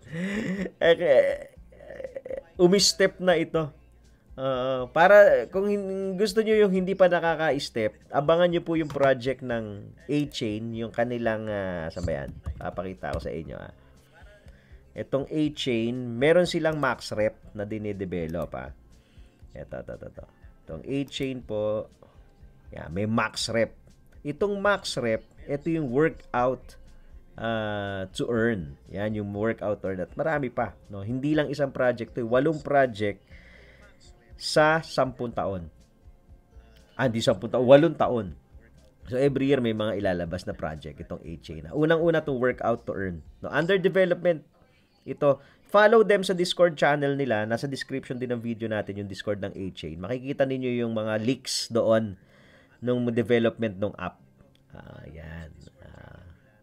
Speaker 1: Umi-step na ito. Uh, para kung gusto nyo yung hindi pa nakaka-step, abangan nyo po yung project ng A-Chain, yung kanilang, uh, saan ba yan? Papakita ko sa inyo, ha? Itong A-Chain, meron silang max rep na dinidevelop, ha? Ito, ito, ito, ito. Itong A-Chain po, yan, may max rep. Itong max rep, ito yung workout uh, to earn. Yan, yung workout to earn. At marami pa, no? Hindi lang isang project to, walong project sa sampung taon. Ah, hindi sampung taon, walong taon. So, every year may mga ilalabas na project itong A-Chain. Unang-una itong workout to earn. No, under development, ito, follow them sa Discord channel nila. Nasa description din ng video natin yung Discord ng A-Chain. Makikita ninyo yung mga leaks doon ng development ng app. Ah, yan. Ah.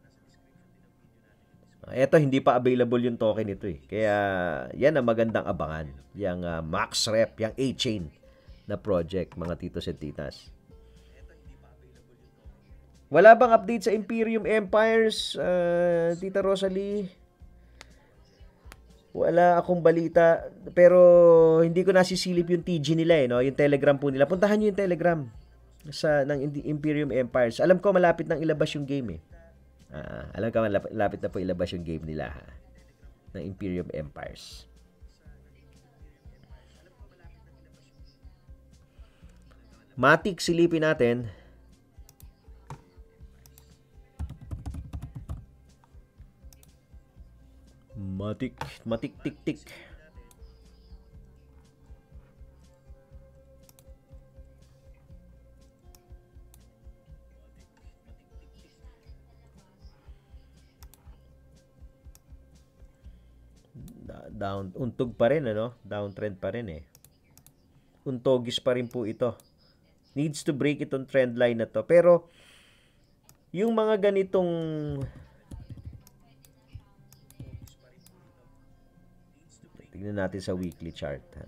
Speaker 1: Ito, hindi pa available yung token ito eh. Kaya, yan ang magandang abangan. Yung uh, max rep, yung A-Chain na project, mga titos at titas. Wala bang update sa Imperium Empires, uh, Tita Rosalie? Wala akong balita. Pero, hindi ko nasisilip yung T G nila eh, no? Yung Telegram po nila. Puntahan nyo yung Telegram sa, ng Imperium Empires. Alam ko, malapit nang ilabas yung game eh. Uh, alam ko, malapit na po ilabas yung game nila, ha? Ng Imperium Empires. Matic, silipin natin. Matic, matik, tik, tik. down, untog pa rin, ano? Downtrend pa rin eh. Untogis pa rin po ito. Needs to break itong trend line na to. Pero, yung mga ganitong tignan natin sa weekly chart. Ha?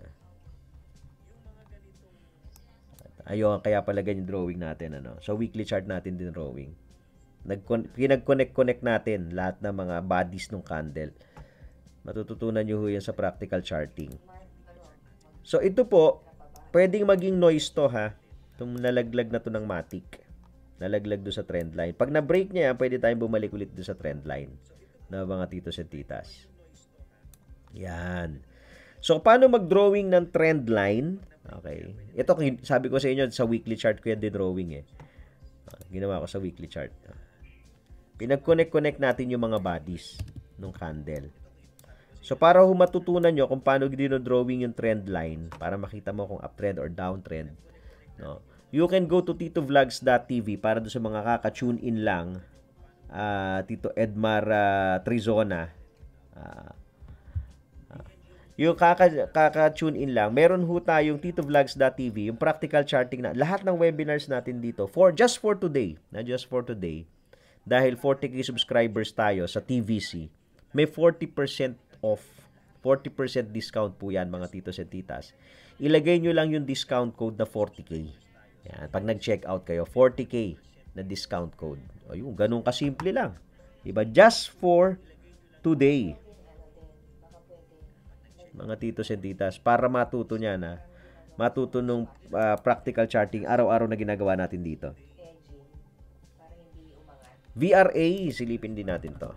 Speaker 1: Ayun, kaya pala ganyan drawing natin. Ano? Sa weekly chart natin din drawing. Pinag-connect-connect natin lahat ng mga bodies ng candle. Matututunan nyo yan sa practical charting. So, ito po, pwedeng maging noise to ha. Itong nalaglag na to ng matic. Nalaglag do sa trend line. Pag na-break niya yan, pwede tayong bumalik ulit do sa trend line na mga titos at titas. Yan. So, paano mag-drawing ng trend line? Okay. Ito, sabi ko sa inyo, sa weekly chart ko yan din drawing eh. Ginawa ko sa weekly chart. Pinag-connect-connect natin yung mga bodies ng candle. So, para matutunan nyo kung paano dino-drawing yung trend line, para makita mo kung uptrend or downtrend, no? You can go to titovlogs dot t v para doon sa mga kaka-tune in lang. Uh, Tito Edmar uh, Trizona. Uh, uh, yung kaka, kaka-tune in lang, meron ho tayong titovlogs dot t v, yung practical charting na. Lahat ng webinars natin dito, for just for today, na just for today, dahil forty K subscribers tayo sa T V C, may forty percent off, forty percent discount po yan mga titos at titas. Ilagay nyo lang yung discount code na forty K. Yan, pag nag-check out kayo, forty K na discount code. O yun, ganun kasimple lang. Diba? Just for today. Mga titos and titas, para matuto niya na, matuto nung uh, practical charting araw-araw na ginagawa natin dito. V R A, silipin din natin to.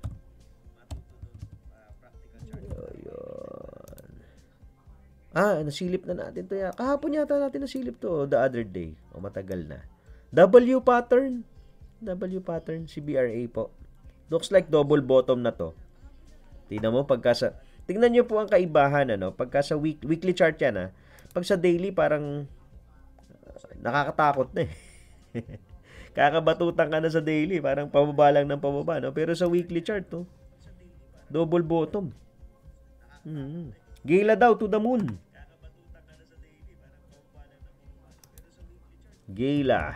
Speaker 1: Ah, nasilip na natin to. Kahapon yata natin nasilip to the other day. O matagal na. W pattern. W pattern si B R A po. Looks like double bottom na to. Tingnan mo pagka sa tingnan niyo po ang kaibahan ano, pagka sa week, weekly chart yan ah. Pag sa daily parang uh, nakakatakot na eh. Kakabatutan ka na sa daily, parang pababa lang ng pababa no. Pero sa weekly chart to, double bottom. Hmm. Gila daw to the moon. Gila.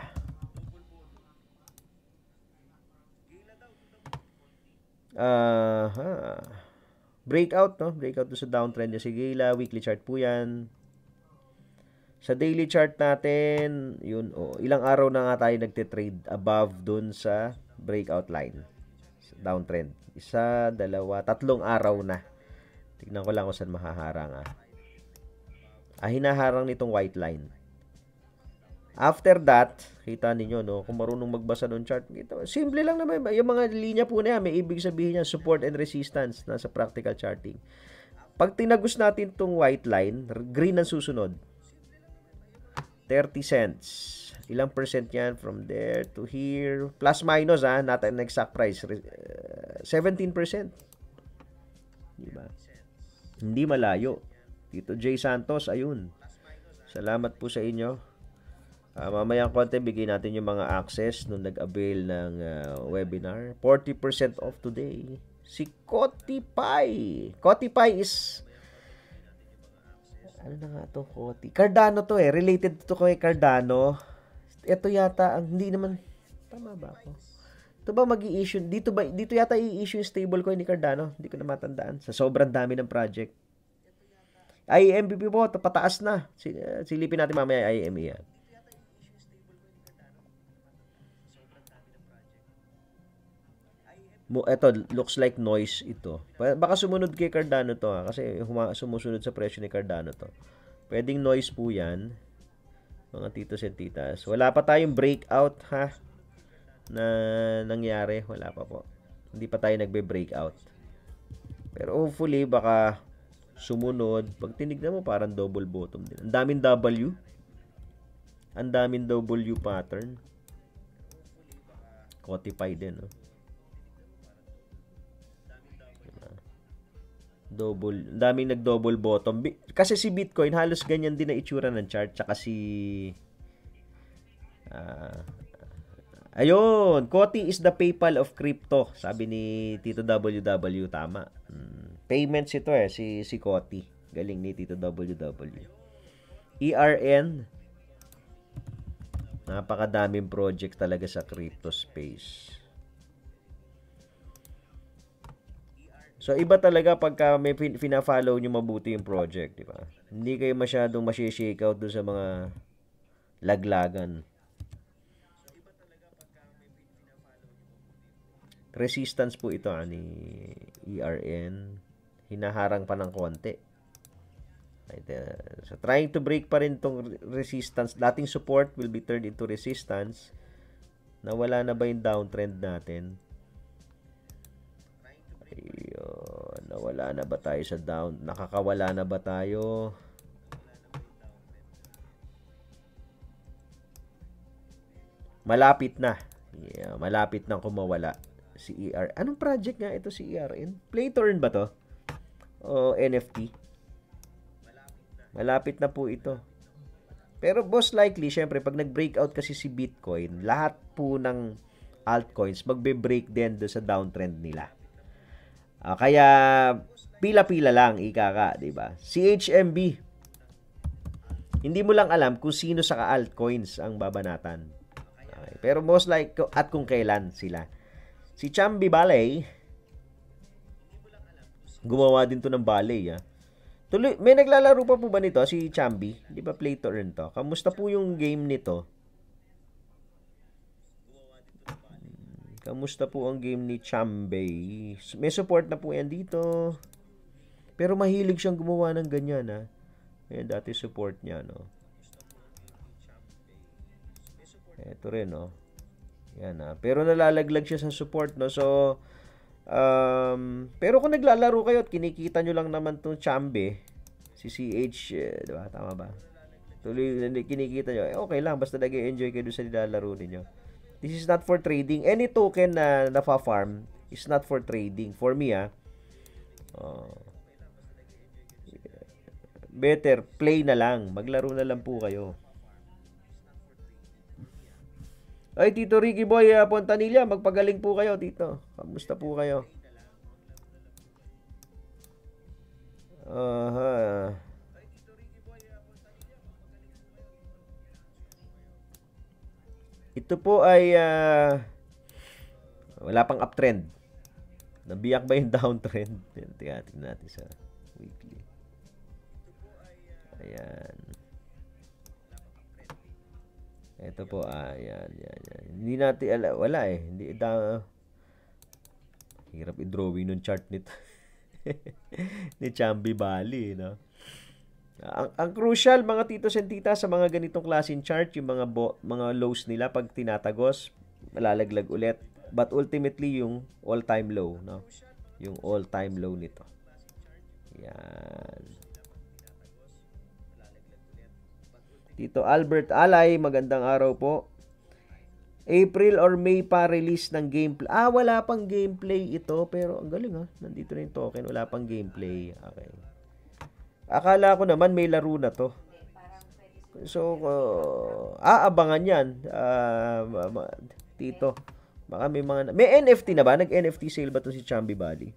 Speaker 1: Uh, huh. Breakout, no? Breakout to sa downtrend niya si Gila. Weekly chart po yan. Sa daily chart natin, yun, oh, ilang araw na nga tayo nagtitrade above dun sa breakout line. Downtrend. Isa, dalawa, tatlong araw na. Tignan ko lang kung saan mahaharang. Ah, ah hinaharang nitong white line. After that, kita ninyo, no, kung marunong magbasa ng chart, ito, simple lang naman. Yung mga linya po na yan, may ibig sabihin niya, support and resistance na sa practical charting. Pag tinagos natin itong white line, green ang susunod. thirty cents. Ilang percent yan from there to here? Plus minus, ha, not an exact price. Uh, seventeen percent. Diba? Hindi malayo. Tito J. Santos, ayun. Salamat po sa inyo. Uh, mamayang konti, bigay natin yung mga access nung nag-avail ng uh, webinar. forty percent off today. Si Kotipai. Kotipai is... Ano na nga to, Koti? Cardano to eh. Related to kay Cardano. Ito yata, ang hindi naman... Tama ba ako? Ito ba mag-i-issue? Dito, ba, dito yata i-issue yung stablecoin ni Cardano. Hindi ko na matandaan. Sa sobrang dami ng project. I M B P po, pataas na. Silipin natin mamaya I M E yan. Ito, looks like noise ito. Baka sumunod kay Cardano to ha, kasi huma, sumusunod sa presyo ni Cardano to. Pwedeng noise po yan, mga titos and titas. Wala pa tayong breakout ha, na nangyari. Wala pa po. Hindi pa tayo nagbe-breakout. Pero hopefully, baka sumunod. Pag tinignan mo, parang double bottom din. Ang daming W. Ang daming W pattern. Kotify din, no? Double, daming nag-double bottom. Kasi si Bitcoin, halos ganyan din na itsura ng chart. Tsaka si... Uh, ayun! Koti is the PayPal of crypto. Sabi ni Tito W W. Tama. Hmm, payments ito eh, si, si Coti. Galing ni Tito W W. E R N, napakadaming project talaga sa crypto space. So, iba talaga pagka may fina-follow nyo mabuti yung project, di ba? Hindi kayo masyadong masishake out doon sa mga laglagan. Resistance po ito ah, ni E R N. Hinaharang pa ng konti. Right, uh, so, trying to break pa rin itong resistance. Dating support will be turned into resistance. Nawala na ba yung downtrend natin? Ayun, nawala na ba tayo sa down? Nakakawala na ba tayo? Malapit na. Yeah, malapit nang kumawala si E R. Anong project nga ito si E R N? Playturn ba to? O N F T? Malapit na po ito. Pero most likely, syempre, pag nag-breakout kasi si Bitcoin, lahat po ng altcoins magbe-break din do sa downtrend nila. Uh, kaya pila-pila lang ikaka, 'di ba? C H M B. Hindi mo lang alam kung sino sa altcoins ang babanatan. Okay. Pero most like at kung kailan sila. Si Chambi Ballet, gumawa din to ng ballet, ah. Tuloy, may naglalaro pa po ba nito si Chambi? Di ba play to earn to? Kamusta po yung game nito? Kamusta po ang game ni Chambi? May support na po yan dito. Pero mahilig siyang gumawa ng ganyan, ha. Ayan, dati support niya, no. Ito rin, no. Yan, ha. Pero nalalaglag siya sa support, no. So, um, pero kung naglalaro kayo at kinikita nyo lang naman itong Chambi, si C H, eh, diba? Tama ba? Tuloy, kinikita nyo, eh, okay lang. Basta nag-enjoy kayo sa nilalaro ninyo. This is not for trading. Any token na nafa-farm is not for trading. For me, ah, uh, better play na lang. Maglaro na lang po kayo. Ay, Tito Ricky Boy uh, Pontanilla, magpagaling po kayo, Tito. Kamusta po kayo? Aha. Uh, Ito po ay uh, wala pang uptrend. Nabiyak ba yung downtrend? Tingnan natin sa weekly. Ayan. Ito po, ah, ayan, ayan, ayan. Hindi natin, ala, wala eh. Hindi, da, hirap i-drawing ng chart nito. Ni Chambi Bali, no? Ang, ang crucial, mga titos and tita, sa mga ganitong klaseng chart, yung mga bo, mga lows nila, pag tinatagos, malalaglag ulit. But ultimately, yung all-time low, no? Yung all-time low nito. Yan. Tito Albert Alay, magandang araw po. April or May pa release ng gameplay. Ah, wala pang gameplay ito, pero ang galing ha. Nandito na yung token, wala pang gameplay. Okay. Akala ko naman may laro na to. So, uh, aabangan yan. Uh, tito. Baka may mga... May N F T na ba? Nag-N F T sale ba to si Chambi Bali?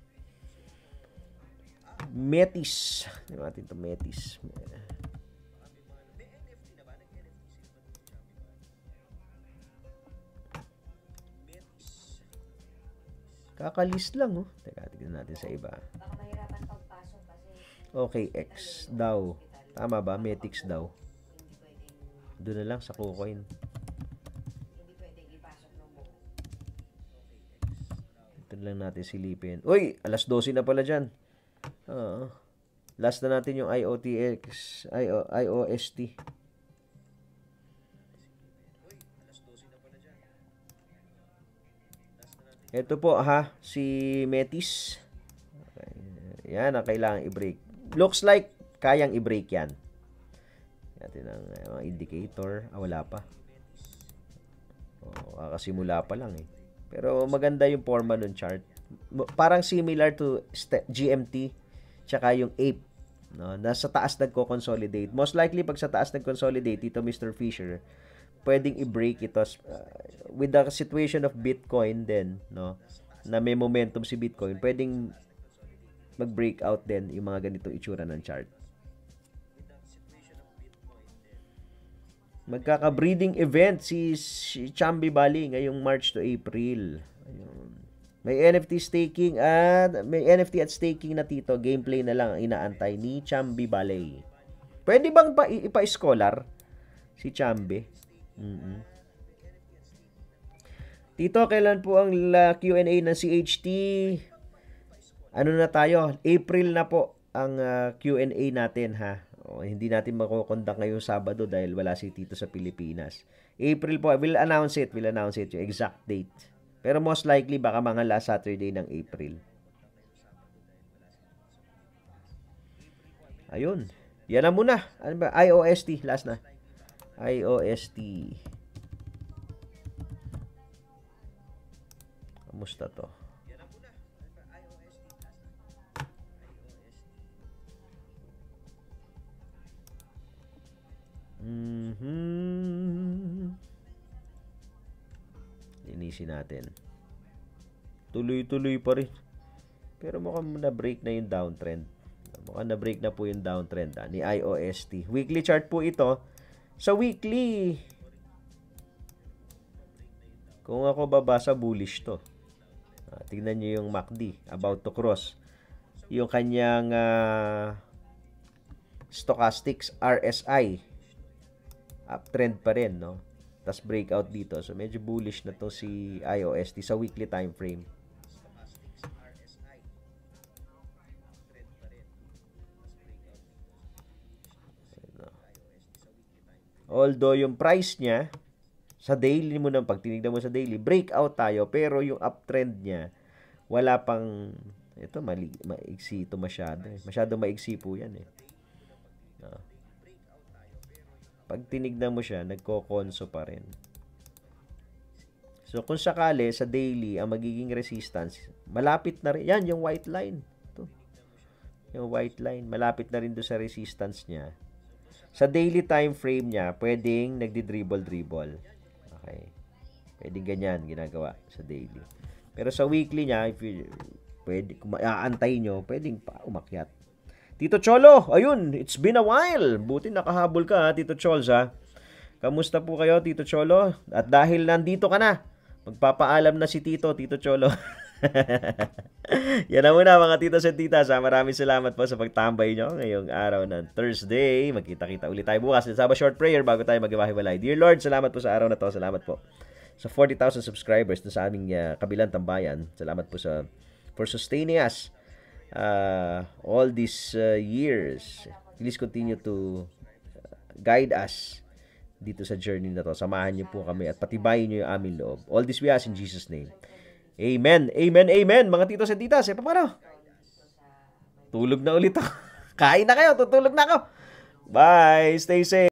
Speaker 1: Metis. Hindi natin ito, Metis. Kakalist lang, oh. Teka, tignan natin sa iba.
Speaker 2: Baka mahirapan pagpasok kasi
Speaker 1: Okay, X daw. Tama ba? Metix daw. Doon na lang sa KuCoin.
Speaker 2: hindi pwedeng ipasok ng buo.
Speaker 1: Ito lang natin silipin. Uy! alas dose na pala dyan. Uh, last na natin yung I O T X. I O S T. Ito po ha, si Metis. Okay. Yan ang kailangan i-break. Looks like kayang i-break yan. Natin ang uh, indicator. Ah, wala pa. Oh, kakasimula pa lang eh. Pero maganda yung forma ng chart. Parang similar to G M T tsaka yung Ape. No? Nasa taas nagko-consolidate. Most likely pag sa taas nag-consolidate ito Mister Fisher, pwedeng i-break ito uh, with the situation of Bitcoin din, no, na may momentum si Bitcoin, pwedeng mag-breakout din yung mga ganito itsura ng chart. Magkaka-breeding event si, si Chambi Bali ngayong March to April. Ayun. May N F T staking at may N F T at staking na tito. Gameplay na lang ang inaantay ni Chambi Bali. Pwede bang pa, ipa-scholar si Chambi? Mm-hmm. Tito, kailan po ang Q and A ng C H T? Ano na tayo? April na po ang uh, Q and A natin, ha. O, hindi natin makukondak ngayong Sabado dahil wala si Tito sa Pilipinas. April po, we'll announce it. We'll announce it, yung exact date. Pero most likely, baka mga last Saturday ng April. Ayun. Yan na muna. Ano ba? I O S T. Last na. I O S T. Kamusta to? Mm-hmm. Linisin natin. Tuloy-tuloy pa rin. Pero mukhang na-break na yung downtrend. Mukhang na-break na po yung downtrend ah, ni I O S T. Weekly chart po ito. Sa weekly, kung ako babasa, bullish to. Ah, tignan nyo yung M A C D. About to cross. Yung kanyang uh, stochastics R S I. Uptrend pa rin, no? Tapos breakout dito. So, medyo bullish na to si I O S T sa weekly time frame. Although, yung price niya, sa daily mo nang pag tinignan mo sa daily, breakout tayo. Pero yung uptrend niya, wala pang, ito, mali, maigsi ito masyado. Eh. Masyado maigsi po yan, eh. No. Pag tinignan mo siya, nagko-conso pa rin. So, kung sakali, sa daily, ang magiging resistance, malapit na rin. Yan, yung white line. Ito. Yung white line, malapit na rin doon sa resistance niya. Sa daily time frame niya, pwedeng nagdi-dribble-dribble. Okay. Pwedeng ganyan, ginagawa sa daily. Pero sa weekly niya, if you, pwede, kung maaantay nyo, pwedeng pa umakyat. Tito Cholo, ayun, it's been a while. Buti nakahabol ka, ha, Tito Chols, ha. Kamusta po kayo, Tito Cholo? At dahil nandito ka na, magpapaalam na si Tito, Tito Cholo. Yan na muna, mga titos at titas, ha. Maraming salamat po sa pagtambay nyo ngayong araw ng Thursday. Magkita-kita ulit tayo bukas. Let's have a short prayer bago tayo maghiwa-hiwalay. Dear Lord, salamat po sa araw na to. Salamat po sa forty thousand subscribers na sa aming uh, kabilang tambayan. Salamat po sa for sustaining us Uh, all these uh, years. Please continue to guide us dito sa journey na to. Samahan niyo po kami at patibayin niyo yung aming loob. All this we ask in Jesus' name. Amen. Amen. Amen. Mga titos at titas, eh, paano? Tulog na ulit ako. Kain na kayo. Tutulog na ako. Bye. Stay safe.